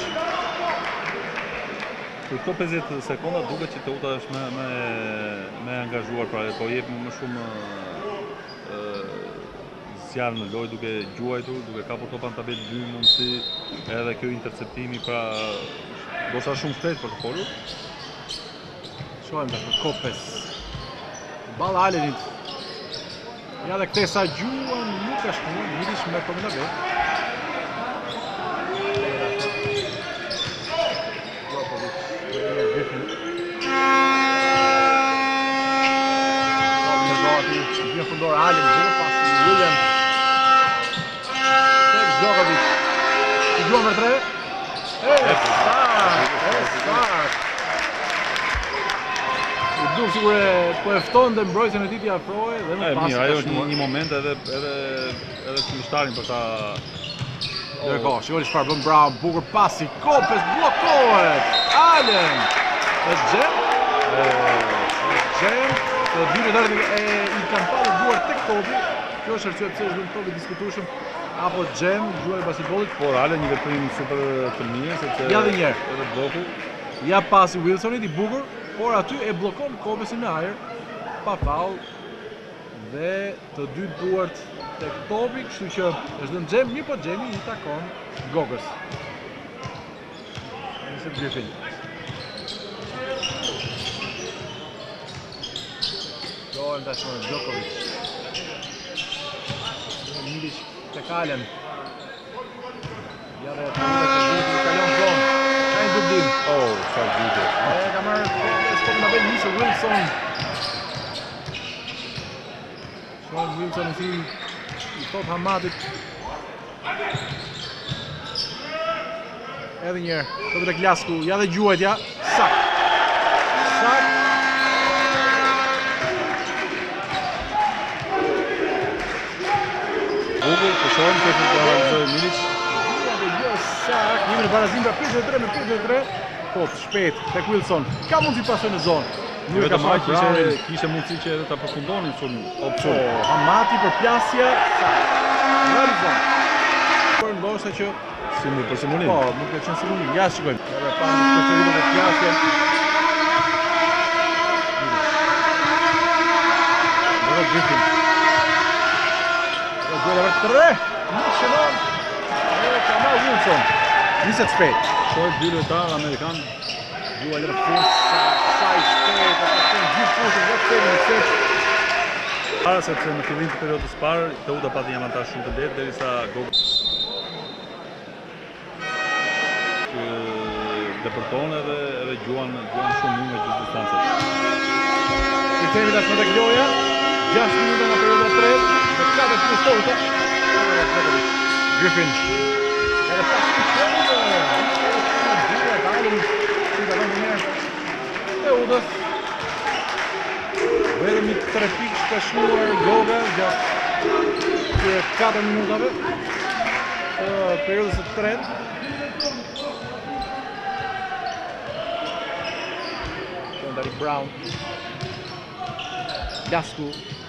Për këto 50 sekonda duket që Teuta është me angazhuar, pra po jep më shumë zjarr në lojë, duke gjuajtur, duke kapur topa në tabelë 2 mundësi, edhe kjo interceptimi, pra do sa shumë shpejt për të folur. Shohem tash për Kopes. Balla Alenit. Ja dhe ktesa gjuan nuk ka shkuar, Milic me përmenda be. Vjen fundor Alen, duke pas William. Tek Djokovic. I gjuan për 3. Sakt. Duk sigur po e fton dhe mbrojtjen e tij t'i afrohej dhe më pas. Mirë, ajo është një moment edhe kundërshtarin për ta. Dërko, shikoni çfarë bën Brown, bukur pasi, Kopes bllokohet. Allen. E Gjem. Të dy lojtarët i kanë pasur duar tek topi. Kjo është arsye pse është topi diskutueshëm apo Gjem, gjuari i basketbollit. Por Allen një veprim super të mirë sepse ja dhe një herë. Edhe bloku. Ja pasi Wilsonit i bukur, por aty e bllokon Kopesin me ajër, pa faull dhe të dy duart tek topi, kështu që është dhënë Gjem, mirë po Gjemi i takon Gogës. Nëse Griffin. Dojmë tashmë Djokovic. Milic tek Allen. Ja dhe të kalon zonë. Ka një dublim. Sa gjyte. Ka marrë s'po më bën nisë Wilson. Shohim Wilson si i thot Hamadit. Edhe një herë, topi tek Glasku, ja dhe gjuajtja. Sakt. Bukur, po shohim se do të realizojë Milic. Sakt, jemi në barazim pra 53-53. Top, shpejt, tek Wilson. Ka mundësi pasoj në zonë. Vetëm ai kishte mundësi që edhe ta përfundonin opsion. Hamati për plasje. Realizon. Por ndoshta që simul për simulim. Po, nuk ka qenë simulim. Ja shikojmë. Edhe pa në preferimit të plasje. Dhe Griffin. Gjojnë për 3. Nuk shënon. Ka marrë Wilson. Niset shpejt. Shohim dy lojtarë amerikan. Juaj në fund. Sa i shpejt. Ata kanë gjithë fundin vetë në set. Para sepse në fillim të periudhës parë, Teuta pati një avantazh shumë të lehtë derisa Gogë depërton edhe gjuan shumë mirë në gjithë distancën. I themi tashmë tek loja. 6 minuta nga periudha 3. Me 4 plus Teuta. Griffin. Edhe pas Teutës. Vetëm i 3 pikë ka shnuar Goga gjatë 4 minutave të periudhës së tretë. Dari Brown. Glasku.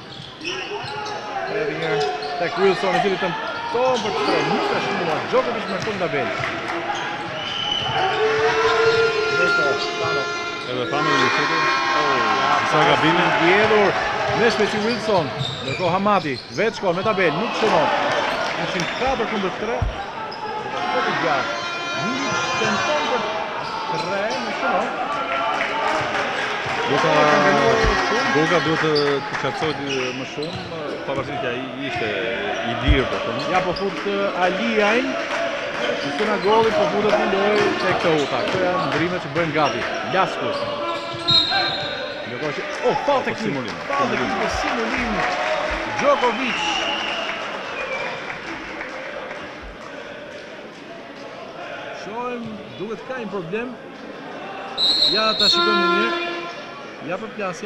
Edhe një tek Wilson, i cili tenton për të nuk ka shnuar. Djokovic me shkon tabelë. Edhe familje në shqetë. Sa gabime. Vjedhur me shpeci Wilson. Ndërkohë Hamati, vetë shkon me tabelë, nuk shënon. 104-3. Këtë gjatë. Milic tenton për 3, nuk shënon. Goga duhet të qartësohet më shumë, pavarësisht që ai ishte i lirë po thonë. Ja po fut Aliajn. Në sinagolli po futet në lojë tek Teuta. Këto janë ndrimet që bëjnë gati. Glasku. Ndërkohë që fal tek simulim. Simulim. Djokovic. Shohim, duket ka një problem. Ja ta shikojmë një mirë. Ja për plasja.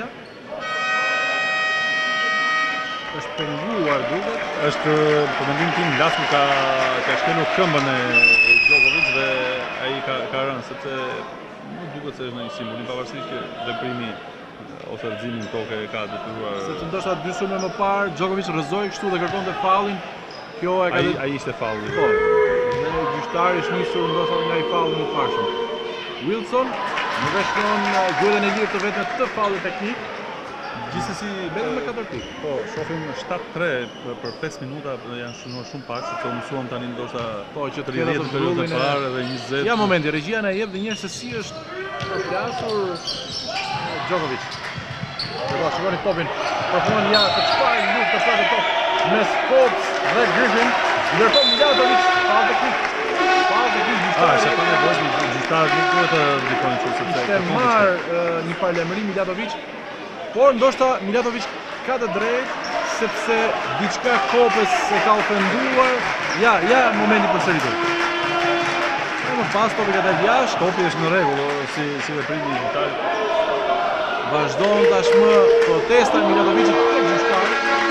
Është penguar duket. Është për mendimin tim Glasku ka shkelur këmbën e Djokovic dhe ai ka rënë sepse nuk duket se është në një simbolim, pavarësisht që veprimi ose rrëzimi në tokë ka detyruar. Sepse ndoshta 2 sulme më parë Djokovic rrëzoi kështu dhe kërkonte faullin. Kjo e ka Ai ishte faulli. Po. Dhe gjyqtari është nisur ndoshta nga i faulli i parshëm. Wilson nuk veshon gjuhën e lirë të vetë me të faullin teknik. Gjithsesi vetëm me 4 pikë. Po, shohim 7-3 për 5 minuta janë shumë pak, sepse u mësuam tani ndoshta Po, që të 30 në periudhën e parë dhe 20. Ja momenti, regjia na jep dhe njerë se si është plasur Djokovic. Do shikoni topin. Përfundon ja të çfarë luftë të top mes Fox dhe Griffin. Ndërkohë Mijatovic faull teknik. Faull teknik. Se pa nevojë gjyqtarët nuk duhet të ndikojnë kështu sepse ishte marr një paralajmërim Mijatovic, por ndoshta Mijatovic ka të drejtë sepse diçka kopës se ka ofenduar. Ja momenti për sëritur. Më pas topi ka dalë jashtë, topi është në rregull si veprimi i gjyqtarit. Vazhdon tashmë protesta e Milatovicit tek gjyqtari.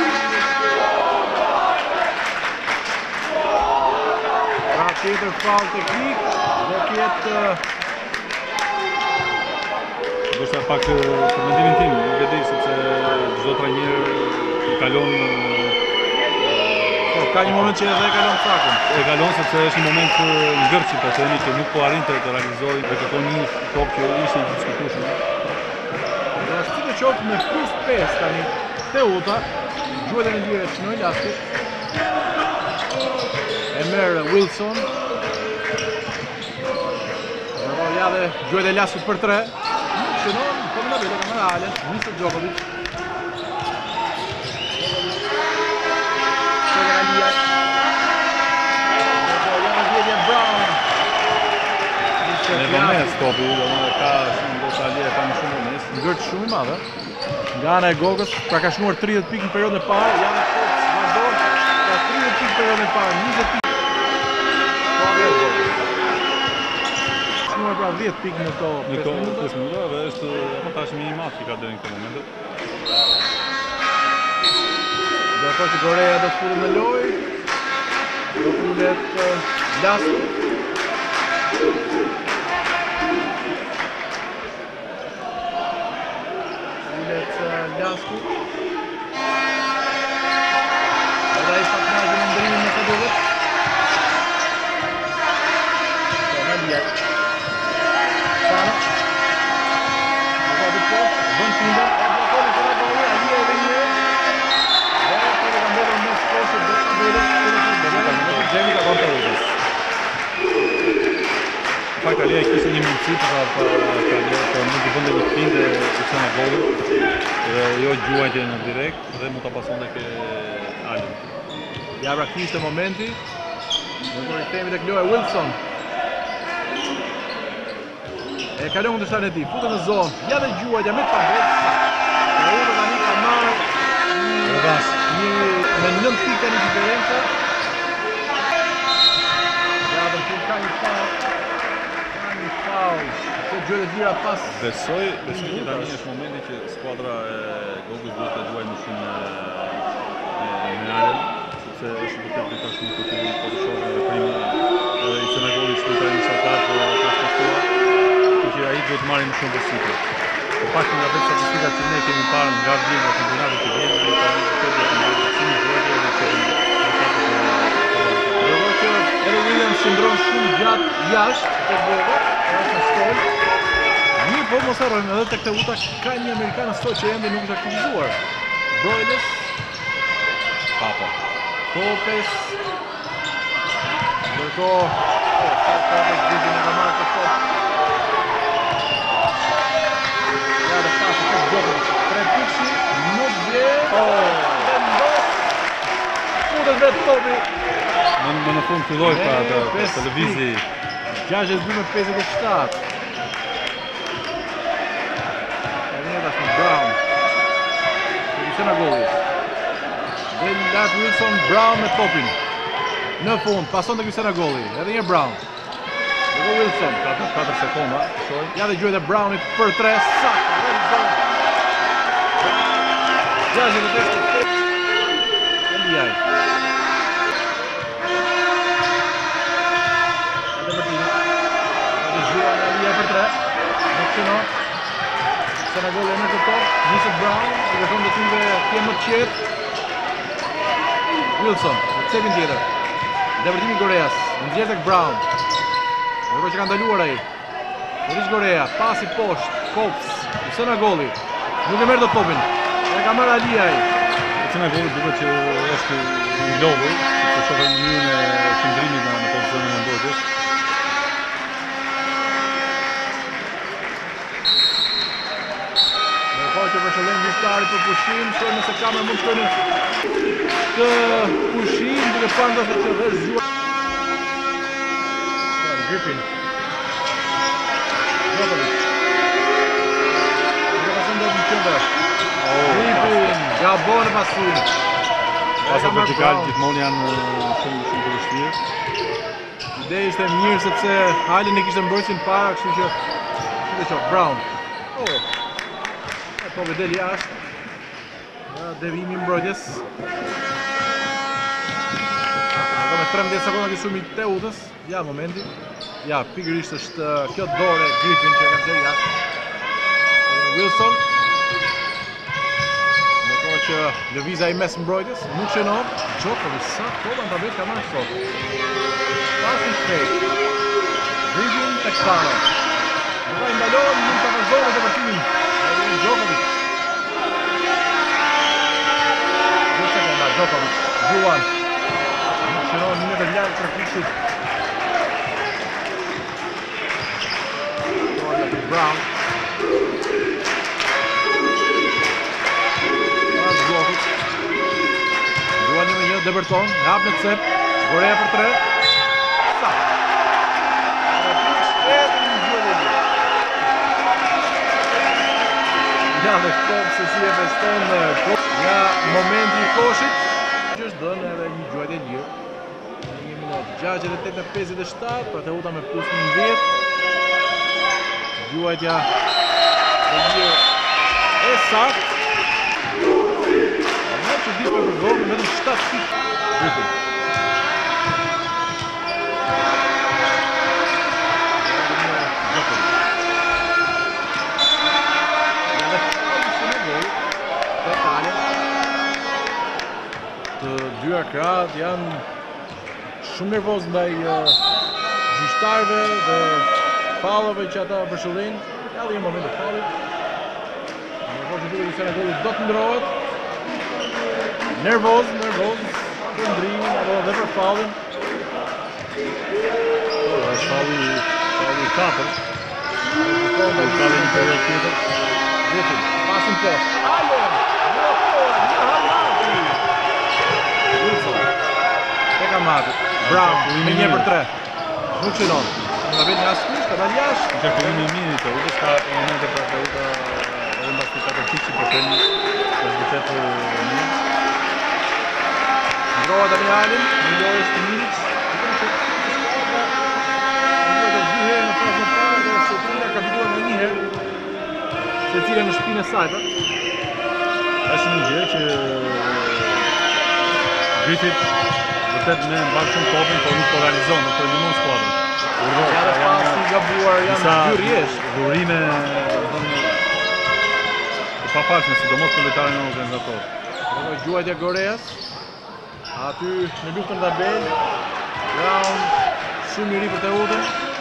Pra tjetër faull teknik, do ketë ndoshta pak për mendimin tim, nuk e di sepse çdo trajner i kalon ka një moment që edhe e kalon sakun. E kalon sepse është një moment ngërçi po themi që nuk po arrinte të realizojë dhe kërkon një top që ishte i diskutueshëm. Si të qoftë me plus 5 tani Teuta, gjuhën e lirë çnoi lasti. E merr Wilson. Ja dhe gjuhën e lastit për 3. Shënon, po më bële kamerale, nisë Djokovic. Në vëmes topi, ka ndoshta Alia ka më shumë vëmes. Ngërç shumë i madhe. Nga ana e Gogës, pra ka shnuar 30 pikë në periudhën e parë, janë Fox vazhdon ka 30 pikë në periudhën e parë, 20 pikë. Shnuar pra 10 pikë në to 5 minuta dhe është avantash minimal që ka deri në këtë moment. Ndërkohë që Korea do të futet në lojë, do futet Lasku. Lasku. Edhe ai sa knajë në ndrimin në këtë vëtë. Në bjerë. Sana. Në të të po, vën tinda. E blokoni të në bëllë, a një e dhe një. Dhe të të kam bërë në shkosë dhe të bërë. Gjemi ka konë të rrëtës. Fakt Alia kishte një mundësi për mund të bënde një pinte në golin dhe jo gjuajtje në direkt dhe mund të pason dhe ke Alin. Ja pra kishte momenti. Në të rikëtemi të kloja Wilson. E kalon të shtarën e ti, futë në zonë. Ja dhe gjuajtja me të pambet. E u të tani ka marrë me 9 pika një diferenca. Ja dhe të ka një faull. Këtë gjë dhe tjera pas. Besoj që tani është momenti që skuadra e Gogës duhet të luajë më shumë me Alen, sepse është vërtet që tash nuk është po të shohë veprimin i Senegalit që ka iniciatuar për ta shpëtuar, që ai duhet të marrë më shumë pozitive. Por pak nga vetë statistikat që ne kemi parë nga vjen në kampionatin që vjen, ai tani vërtet do të marrë si një gjë edhe që edhe Williams qëndron shumë gjatë jashtë të Gogës. Mirë po mos harrojmë edhe tek Teuta ka një amerikan sot që ende nuk është aktivizuar. Doyles, Papa. Topes. Ndërkohë, Topes gjithë në marrë të top. Ja dhe pasë të Djokovic. 3 pikëshi, nuk vje. Futet vetë topi. Më në fund filloj pra televizi 62-57. Brown. Në golli. Dhe lartë Wilson, Brown me topin. Në fund, pason të Cristiano golli. Edhe një Brown. Dhe Wilson, 4 sekonda. Ja dhe gjuajtja e Brownit për 3. Sakta, realizon. 68. Eliaj. Edhe Martini. Edhe gjuajtja Eliaj për 3. Senegal e në këtë top, Nisët Brown, i ka thonë do t'yve t'jenë më të qetë. Wilson, në cepin tjetër. Ndërvërtimi Goreas, në nxjerr tek Brown. Ndërkohë që ka ndaluar ai. Rish Gorea, pasi poshtë, Kops, Senegoli. Nuk e merr dot topin. E ka marrë Ali ai. Senegoli duket që është i lodhur, sepse shohim mënyrën e qëndrimit në pozicionin e mbrojtjes. Ndërkohë që vëshëllën gjyqtari për pushim, shohim nëse kamera mund të shkojnë të pushim, duke parë ndoshta që është zgjuar. Griffin. Djokovic. Nuk ka pasur në qendër. Griffin, gabon pasun. Pasa vertikal gjithmonë janë shumë të vështirë. Ideja ishte mirë sepse Halin e kishte mbrojtjen para, kështu që shikoj çfarë Brown. Po vedel jashtë. Ja devimi mbrojtjes. Me 13 sekonda që sumi Teutës, ja momenti. Ja, pikërisht është kjo dorë Griffin që ka nxjerrë jashtë. Wilson. Ndërkohë që lëviza i mes mbrojtjes, nuk shënon. Djokovic sa kolla në tablet ka marrë sot. Pasi shpejt. Griffin tek Pano. Nuk ka ndalon, nuk ka vazhdojnë të vërtimin. Djokovic. 2 sekonda, Djokovic. 2-1. Nuk shënon një metër lartë për kishit. Brown. Duan një me një, Deberton, hap në cep, Gorea për 3. Sa. Ja dhe kopë se si e feston nga momenti i koshit, që është dënë edhe një gjuajtje lirë. Një minut 68-57, për Teuta me plus 10. Gjuajtja e lirë e sakt. Në që ditë për përgojnë, vetëm 7 pik. Griffin. Të dyja krahët janë shumë nervoz ndaj gjyqtarëve dhe fallave që ata përshëllin. Ja dhe një moment të fallit. Ndërkohë që duket që Senegoli do të ndrohet. Nervoz për ndrimin apo edhe për fallin. Është falli i katërt. Ka një periudhë tjetër. Griffin, pasin poshtë. Allen! Wilson. Tek Amati. Brown, me 1/3. Nuk qënon. Në vetë një askush, ka dalë jashtë. Që fillimi i mirë të Utës ka momente për Teuta edhe mbas të katër pikë që përtemi është vërtet mirë. Ndrohet tani Halin, Miloš Milić. Ndrohet dy herë në fazën e parë dhe Sotrina ka fituar në një herë. Secila në shtëpinë e saj. Është një gjë që Griffith vërtet me mban shumë topin, por nuk po realizon, nuk po ndihmon skuadrën. Ja dhe pasi gabuar janë dy rjesht. Dhurime të pafalshme, sidomos për lojtarin e organizator. Gjuajtja Goreas. Aty në luftën tabel. Brown shumë i ri për Teutën.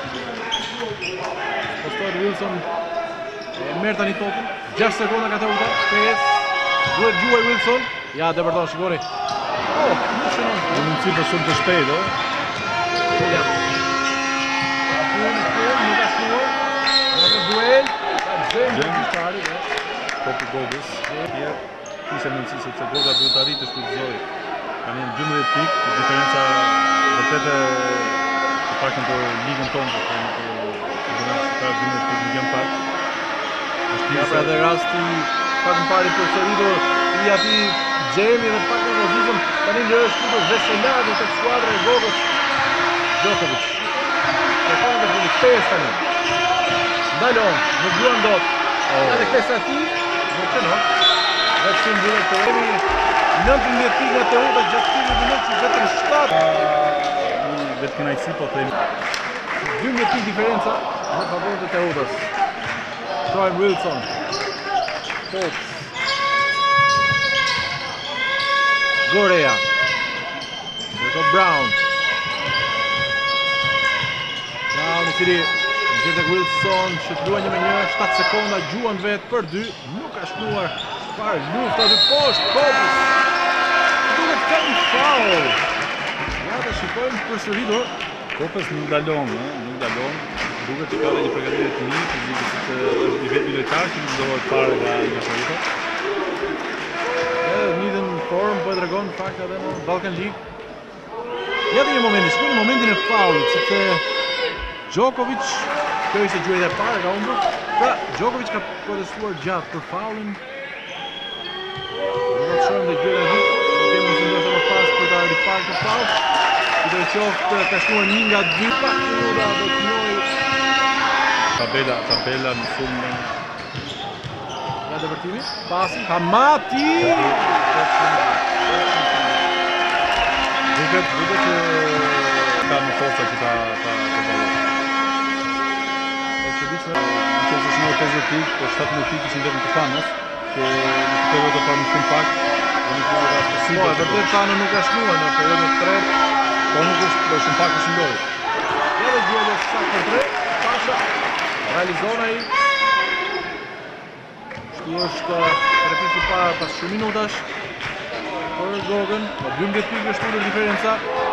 Postohet Wilson. E merr tani topin. 6 sekonda ka Teuta. 5. Duhet gjuaj Wilson. Ja, Deberton, shikoni. Nuk shënon. Në mundësi për shumë të shpejt, Nuk ka shnuar. Në duel. Gjem gjyqtari. Topi Gogës. Kishte mundësi sepse Goga duhet të arritë të shfrytëzojë. Kanë janë 12 pikë, diferenca vërtet të paktën për ligën tonë, ka 12 pikë në pak. Ja pra edhe rasti pak më pari përsëritur i ati Gjemi dhe pak në pozicion tani në është shkutur Veselari të skuadrë e Gogës. Djokovic. Sekonda të vini 5 tani. Ndalon, nuk duan dot. Ja dhe këtës ati, nuk të non. Dhe që në dhune të emi 19 pikë nga Teuta gjatë 30 minutë që vetëm 7. Vetë kënaqësi po themi. 12 pikë diferenca në favorit të Teutës. Troy Wilson. Colts. Gorea. Ndërkohë Brown. Brown i cili Gjetek Wilson shëtruan 1-1, 7 sekonda gjuan vetë për 2. Nuk ka shkruar çfarë lufta dy poshtë. Kopës. Duket ka një foul. Ja të shikojmë përsëritur. Kopës nuk dalon, nuk dalon. Duket që ka dhe një përgatitje të mirë, fizike se është i vetë lojtar që nuk dohet fare nga Shqipëria. Edhe njëtën formë po e tregon fakt edhe në Balkan League. Ja dhe një momenti, shkojnë momentin e faulit, sepse Djokovic, kjo ishte gjuajtja e parë ka humbur. Pra Djokovic ka protestuar gjatë për faulin. Do të shohim dhe gjëra e dytë, do kemi mundësi ndoshta më pas për ta riparë këtë faul. I do qoftë ka shkuar 1 nga 2 pak minuta do të njoj. Tabela në fund Nga dëvërtimi, pasi, Hamati! Duket ka më forca që ta balon. Në qëse shënoj 50 pikë, po 17 pikë ishin vetëm të Thanos, që në këtë periodë parë më shumë pak, dhe nuk është rastësi. Po, e vërtet Thano nuk ka shkuar në periodën e tretë, po nuk është shumë pak është ndodhur. Ja dhe gjellë saktë për 3, Pasha, realizon ai. Shtu është 3 pikë para pas shumë minutash për Gogën, në 12 pikë është shtuar diferenca.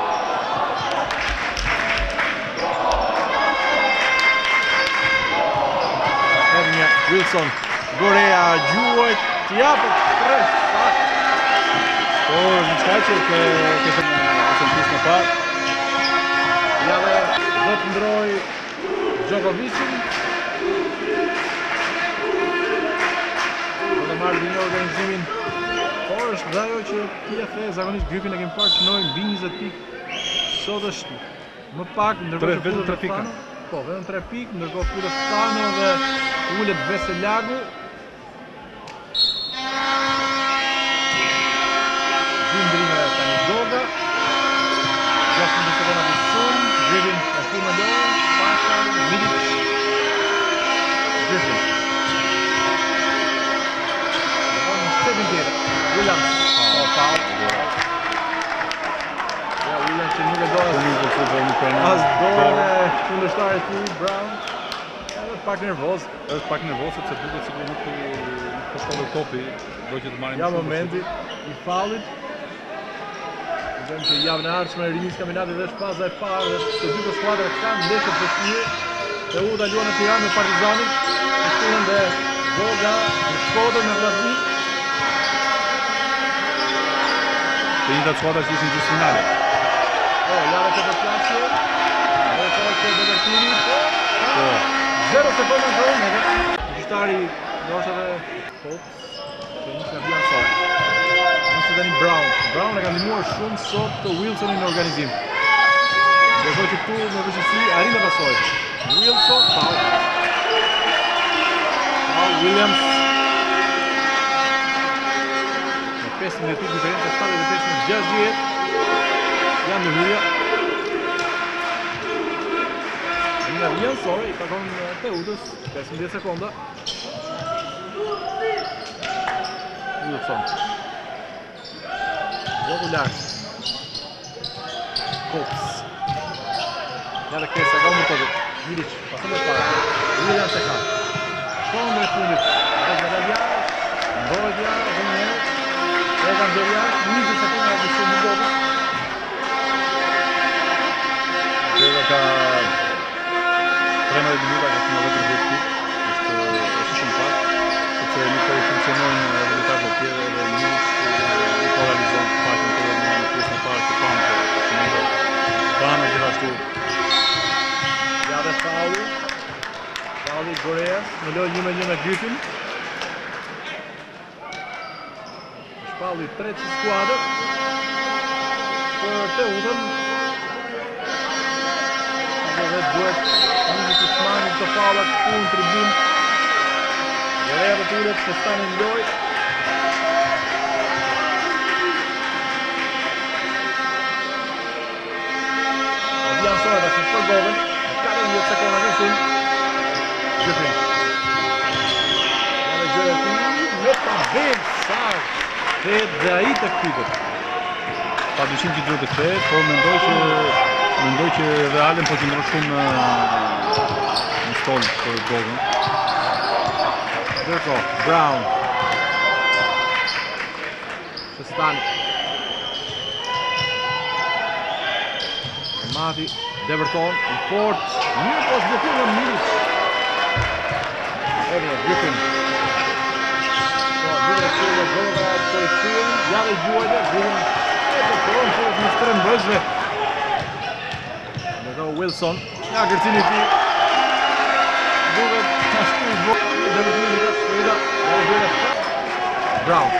Wilson, Gorea, gjuajt, t'japë 3 sakt. Po, në qka që këtë në pjesë në parë. Ja dhe do të ndroj Djokovicin. Do të marrë një organizimin. Por është dhe ajo që PFA zakonisht Grypin e kemi parë që nojnë mbi 20 pikë. Sot është më pak, ndërkohë që vetëm 3 pika. Po, vetëm 3 pikë, ndërkohë futët Thano dhe ullet Veselagu. Ndrime tani Goga. 16 sekonda të shumë, Griffin e full me lojë, Pasha, Milic, Griffin. Në 7 tjetër, Williams, foul. Ja, Williams që nuk e do as dorën e kundërshtarit të Brown. Pak nervoz. Është pak nervoz sepse duket sikur nuk po shkon topi, do që të marrim ja momenti i fallit. Dëmë që javën e ardhshme rinis kampionatit dhe është faza e parë dhe të dy të skuadrat kanë ndeshje të vështirë. Teuta luan në Tiranë me Partizanin, shtuhen dhe Goga në Shkodër me Vllaznin. Të njëjtat skuadra që ishin në gjysmëfinale. Po, jave këtë plasje. Dhe kohë të dëvërtimi. Po. 0 sekonda në rëmë edhe. Gjyqtari ndoshta dhe Colts që nisë nga Vjan Sar. Nisë dhe një Brown. Brown e ka ndihmuar shumë sot të Wilsonin në organizim. Ndërkohë që këtu në vështirësi arrin të pasojë. Wilson, foul. Foul Williams. Në 15 pikë diferencë 75-60. Janë në hyrje. Nga Vjan Sor i takon Teutës 15 sekonda. Wilson. Jogu lartë. Kops. Ja dhe kesa ka më të dhe. Milic, pasën dhe para. Williams e ka. Shkonë dhe fundit. Dhe dhe jashtë. Ndojt jashtë, dhe njerë. Dhe kanë dhe jashtë. 20 sekonda dhe shumë në dobës. Dhe ka 13 minuta ka shumë vetëm 10 pikë. Është shumë pak. Sepse nuk po i funksionojnë rezultatet e tjera dhe Milic i polarizon pakën të në pjesën e parë të Pano gjithashtu. Ja dhe fauli. Fauli Goreas në lojë 1-1 me Grypin. Është fauli 3 që skuadër. Për Teutën. Dhe duhet një të shmangit të fallat këtu në tribun. Gorea dhe tullet se stani në lojë. Vjan Sor dhe që për Gogën. 14 sekonda në shumë. Grypin. Ja dhe gjërë ti. Në Kthehet dhe ai të kpytet. Pa dyshim që duhet të kthehet, por mendoj që Realen po qëndron shumë në stol për golin. Ndërkohë, Brown. Shestani. Mati, Deverton, i fort, mirë po zblokuar nga Milic. Griffin. Duhet të kthejë gola të kthyen, ja dhe gjuajtë, Griffin. Deverton për në strem brezve. Ndërkohë Wilson, nga kërcimi i tij. Duhet ashtu i vogël, Deverton nga shpejta, Brown.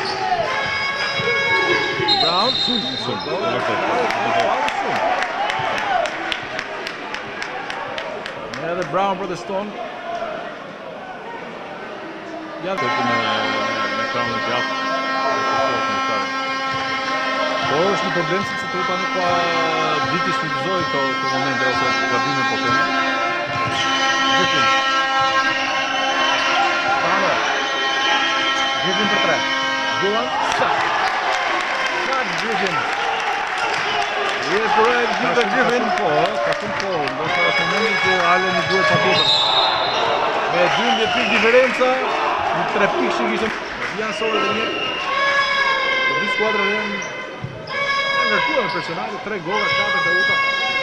Edhe Brown proteston. Ja të me krahun e gjatë. Po është një problem sepse trupa nuk ka ditë shfrytëzoi këto momente ose gabime po them. Griffin për 3. Duan sak. Griffin. Gjithë Griffin. Ka shumë kohë, ndoshta është momenti që Allen i duhet patjetër. Me 12 pikë diferenca, në 3 pikë që kishte janë sore të një. Të dy skuadrat janë ndërtuar personale, 3 golla, 4 deuta.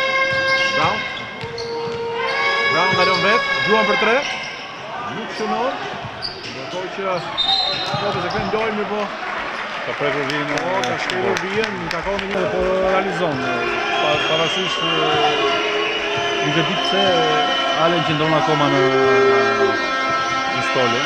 Brown dalon vet, Juan për 3. Nuk shënon. Ndërkohë që Kopes e kanë lojë mirë po. Ka prekur vijën, Ka shkelur vijën, ka kohë një po realizon. Parasisht nuk e di pse Allen qëndron akoma në stolë.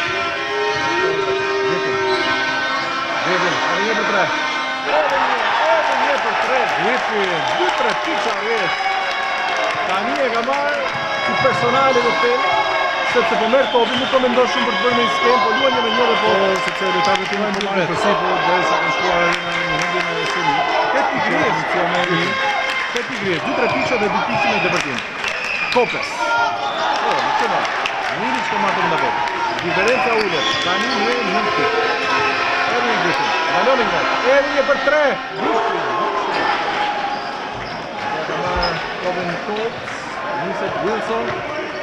Griffin, edhe një për 3. Edhe një për 3. Griffin, 2-3 pikë arrest. Tani e ka marrë si personale dhe tenë. Sepse po merr topin, nuk po mendon shumë për të bërë një skem, po luan një me një dhe po sepse lojtarët e tij nuk marrin përsipër derisa kanë shkuar në humbjen e sulmit. 8 pikë pozicioneri. 8 pikë, 2-3 pikë dhe 2 pikë me depërtim. Kopes. Nuk shënon. Milic ka marrë nga vetë. Diferenca ulet. Tani në 9 pikë. Edhe një Griffin. Daloni nga. Edhe një për 3. Griffin. Ja ka marrë Robin Coates. Niset Wilson.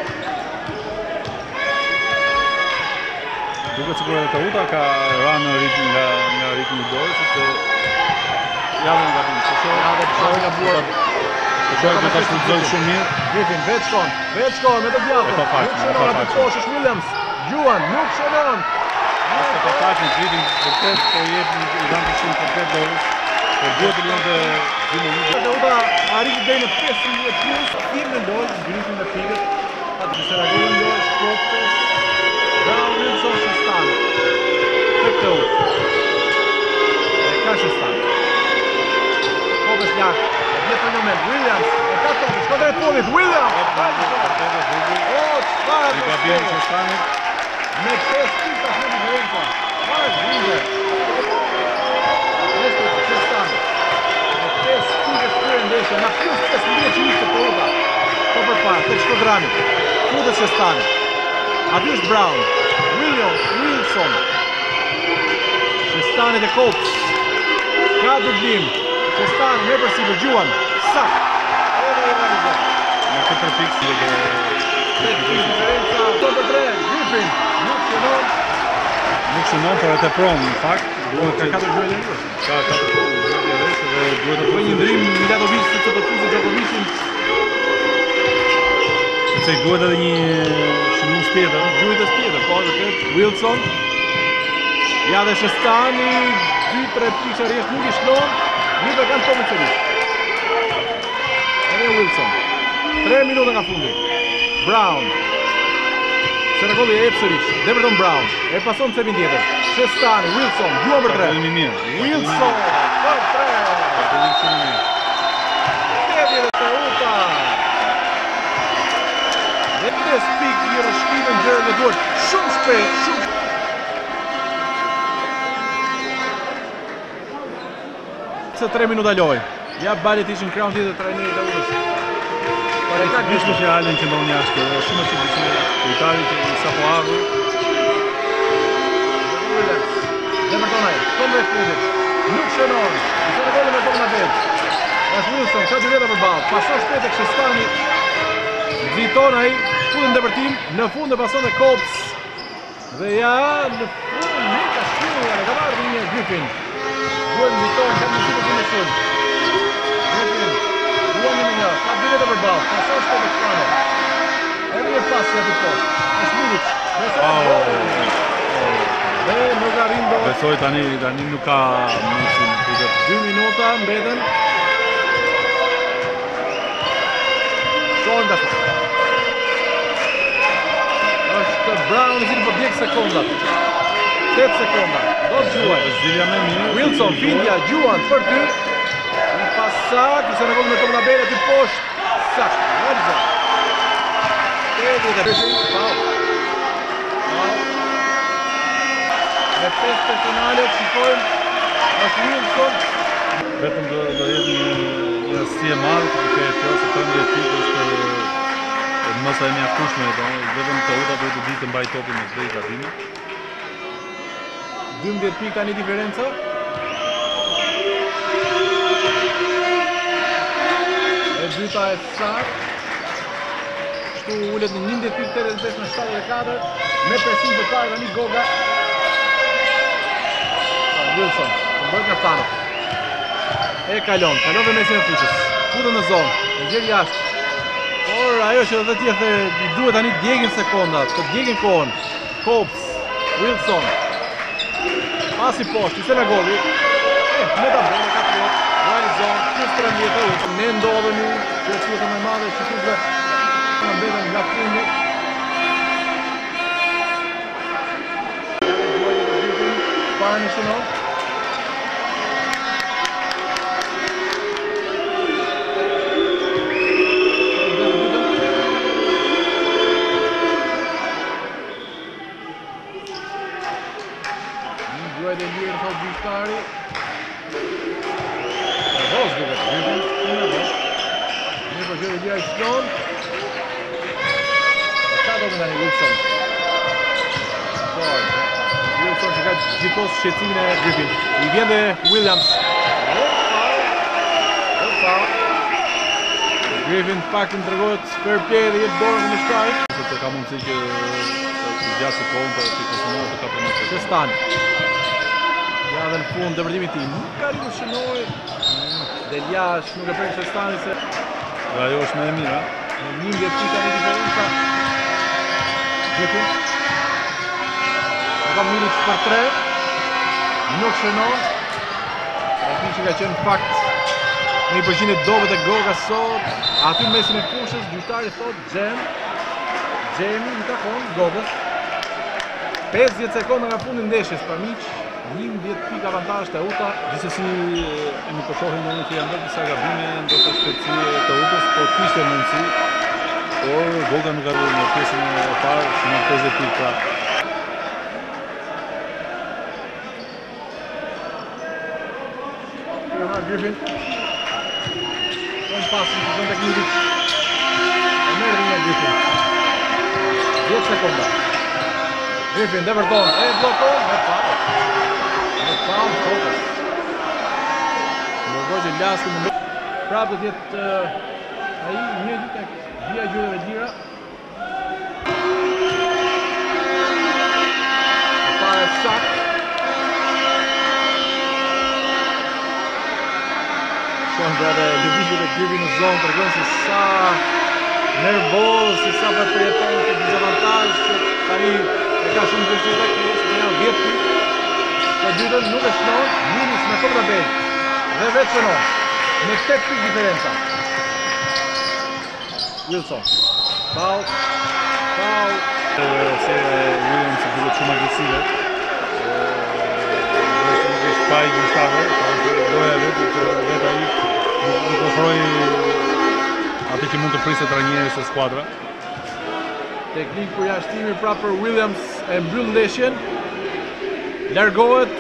Duke sikur edhe Teuta ka rënë në ritëm nga ritmi i dorës, sepse javën nga bimë. Ja dhe pëshoj nga buar. Pëshoj që ta shfrytëzoj shumë mirë. Griffin, vetë shkon, me të bjatën. Nuk shënon atë poshësh Williams. Juan, nuk shënon. Është të faqen Griffin vërtet po jep i dhanë të shumë komplet dorës. Po duhet të lënë të dy Teuta arriti deri në 15 plus. Tim në dorë, Griffin në pikët. Atë që se reagojnë dorë, Kopes. Brown, Wilson, Shestani. Këtë ka Shestani. Kopes lakë. Vjetë për një moment. Williams. E ka topë. Shko drejt fundit. Williams. O, çfarë i gabim Shestanit. Me 5 pikë tash në diferenca. Mark Greenberg. Nestër Shestani. Me 5 pikë të ndeshje. Na plus 15 që ishte Teuta. Po përpara, tek Shkodrani. Futet Shestani. Aty është Brown, Wilson, Shestani dhe Kopes. Ka dublim, Shestani me përsipër, Juan, sak. Edhe i realizon. Me 4 pikë dhe 8 pikë diferenca, to për 3, Griffin, nuk shënon. Nuk shënon, por e tepron në fakt. Ka 4 gjuhë dhe njërës. Ka 4 gjuhë dhe njërës dhe duhet të bëjë një ndrim Miladovic se të përkuzë Djokovicin. Se i duhet edhe një shënues tjetër. Gjuhëtës tjetër, po vërtet. Wilson. Ja dhe Shestani, 2-3 pikë arrest nuk i shnon. Nuk e kanë topin sërish. Edhe Wilson. 3 minuta nga fundi. Brown. Seragolli e epë sërish. Deverton Brown. E pason cepin tjetër. Shestani, Wilson, Juan për 3. Wilson për 3. Teddy dhe Teuta. Dhe 5 pikë i rëshkive në gjërën e duart. Shumë shpejt, shumë shpejt. Se 3 minuta loj. Ja balet ishin Crown tjetër trajneri të Udës. Por e ka gjishme që Allen që ndonë jashtë, shumë të gjithë lojtari që sa po ardhur. Deverton ai, sekondë e fundit. Nuk shënon. Fiton golin me Bogna Bell. Është Wilson, ka 2 metra përballë. Pason shpejt tek Shestani. Nxiton ai fundin ndërtim, në fund e pason te Kops. Dhe ja në fund nuk ka shkuar, ka marrë një Griffin. Duhet nxiton ka në shkuar në sul. Griffin, duhet në një, ka 2 metra përballë. Pason shpejt tek Shestani. Edhe një pas aty poshtë. Është Milic. Dhe nuk arrin dot. Besoj tani nuk ka mundësi. 2 minuta mbeten. Shojmë tash. Është Brown i për 10 sekonda. 8 sekonda. Do të gjuaj. Zilja më mirë. Wilson, Fidja, gjuan për ty. Një pasak, i se në kohë me Bogna Bell aty poshtë. Sak, Rëmza. Edhe dhe përshim, Paul. Dhe 5 personale, shikojmë, është Wilson. Vetëm do jetë një si e marrë, që kjo se 13 pikë është mësa e mjaftueshme, vetëm Teuta duhet të ditë të mbaj topin me çdo gabim. 12 pika një diferenca. E dyta e saktë. Kështu ullet në 11 pikë 85 në 74 me presim të parë tani Goga. Wilson, bëhet nga Thanov. E kalon dhe mesin e fushës. Futën në zonë, në gjerë jashtë. Por ajo që dhe tjetër duhet tani djegin sekonda, të djegin kohën. Kops, Wilson. Pasi poshtë, i se me goli. Me ta bënë, ka plot. Vajnë zonë, qështë 13 u. Ne ndodhemi, që e qëtë me madhe, që qëtë në mbetën nga fundi. Parë një shënon. Duhet e lirë, thot gjyqtari. Rose duke të gjyqin. Një për gjyqin e lirë i shkon. Ka do me nga një Wilson. Wilson që ka gjithos shqecimin e Griffin. I vjen dhe Williams. Griffin pak të ndërgojët për pje dhe jetë dorën në shtaj. Se ka mundësi që të gjasë kohën për të konsumohet të ka për në të Shestani. Ja dhe në fund të vërdimit ti. Nuk ka rinë shënoj. Deljash nuk e prejnë Shestani se... Dhe ajo është me e mira. Në 11 pika një diferenca. Griffin. Ka Milic për 3. Nuk shënon. E ti që ka qenë fakt në i përgjinit dobet e Goga sot. Aty në mesin e fushës, gjyqtari thot Gjemi në takon Gogës. 50 sekonda nga fundin ndeshjes për miq. 11 pika avantajsh të Uta. Gjithsesi e mi përshohin në që janë dhe disa gabime, ndoshta shpejtësi të Utës, po kishte mundësi. Por Goga nuk arru në pjesën e parë, që në 50 pikë pra. Griffin. Në pasin të zënë të Milic. E merë një Griffin. 10 sekonda. Griffin dhe vërton. E blokon. Me faul. Kokës. Logoj që lasë në më... Prapë të tjetë aji një gjithë e dhja gjurëve gjira. Pa e sakë. Shkonë dhe lëvishit e Griffin në zonë, tërgojnë se sa nervoz, se sa për përjetonë të dezavantajsh, që tani e ka shumë vështirë të janë 10 pikë. Të dytën nuk e shnon, Milic me Bogna Bell dhe vetë shënon, me 8 pikë diferenca. Wilson, foul. Se Williams e duhet shumë agresive. Nuk është pa i gjushtave, doja vetë që vetë aji nuk ofroj atë që mund të priset ranjeri së skuadra. Teknik për jashtimi pra për Williams e mbyll ndeshjen. Largohet.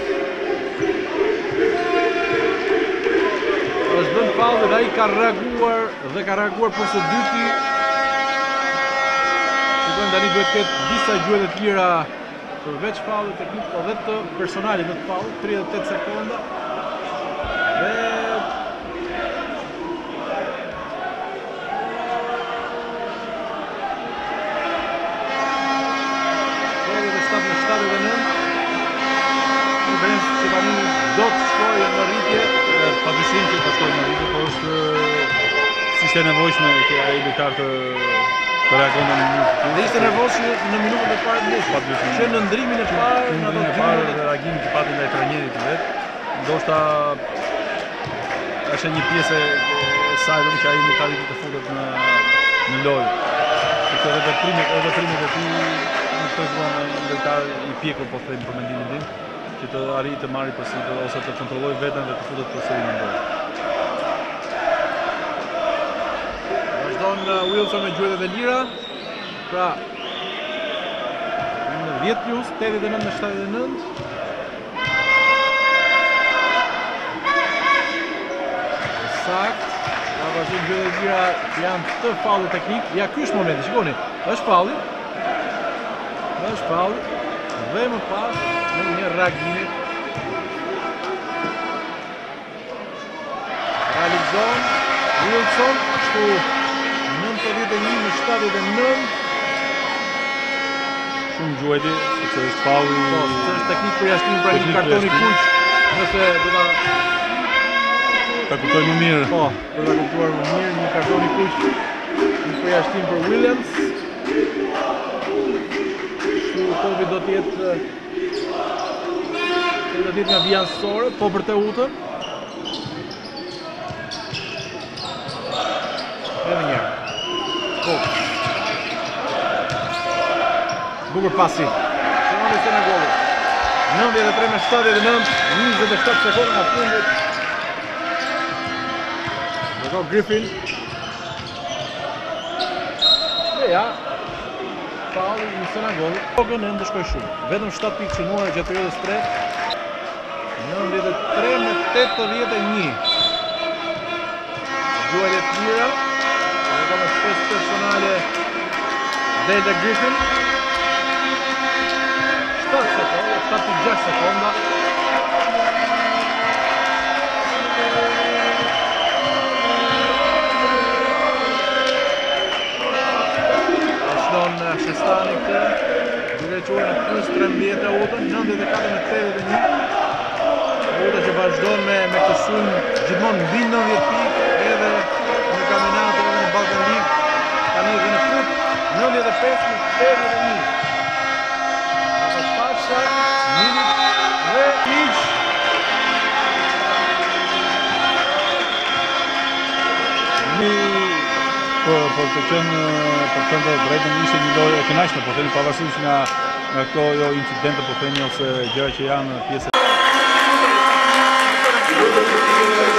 Është bën faull dhe ai ka reaguar për së dyti. Shikojmë tani duhet të ketë disa gjuhë të tjera përveç fallit teknik, po dhe të personalit në të fallit, 38 sekonda. Dhe në 79. Diferencë që tani do të shkojë në rritje, padyshim që të shkojë në rritje, por është si ishte nevojshme që ai lojtar të reagonte në minutë. Dhe ishte nervoz në minutën e parë të ndeshjes. Padyshim. Që në ndrimin e parë, në ato 2 minutat reagimin që pati ndaj trajnerit të vet, ndoshta është një pjesë e saj që ai nuk arriti të futet në lojë. Sepse edhe veprimet e tij nuk tregon një lojtar i pjekur, po them për mendimin tim, që të arrijë të marrë përsëri ose të kontrollojë veten dhe të futet përsëri në lojë. Vazhdon Wilson me gjuhët e lira. Pra në 10+, 89 me 79. Sakt. Pra vazhdon gjuhët e lira janë të fallit teknik. Ja, ky është momenti, shikoni. Është falli. Është falli. Dhe më pas në një reagimi realizon Wilson, kështu 91 me 79. Shumë gjuajti, sepse është falli. Po, sepse është teknik përjashtim pra një kartoni kuq, nëse do ta kuptoj më mirë. Po, për ta kuptuar më mirë, një kartoni kuq, një përjashtim për Williams. Kovi do t'jetë nga vijasore, po për Teutën. Edhe njerë. Kovi. Bukur pasi. Shënoni se në golë. 93 me 79, 27 sekonda nga fundit. Dhe ko Griffin. Dhe ja. Falli në Senagolli. Kokën e ndëshkoj shumë. Vetëm 7 pikë shënuar gjatë periudhës 3. 93 me 81. Gjuajtje të mira. Dhe ka me shpes personale Delta Griffin. 7.6 sekonda. Shestani këtë, duke quaj në plus 13 e Utën, 94 me 81. Uta që vazhdon me këtë sulm gjithmonë mbi 90 pikë, edhe në kampionatë edhe në Balkan League, tani edhe në fut 95 me 81. Apo Pasha, Milic dhe Lic. Por të qenë të drejtën ishte një lojë e kënaqshme, po themi pavarësisht nga këto incidente, po themi ose gjëra që janë pjesë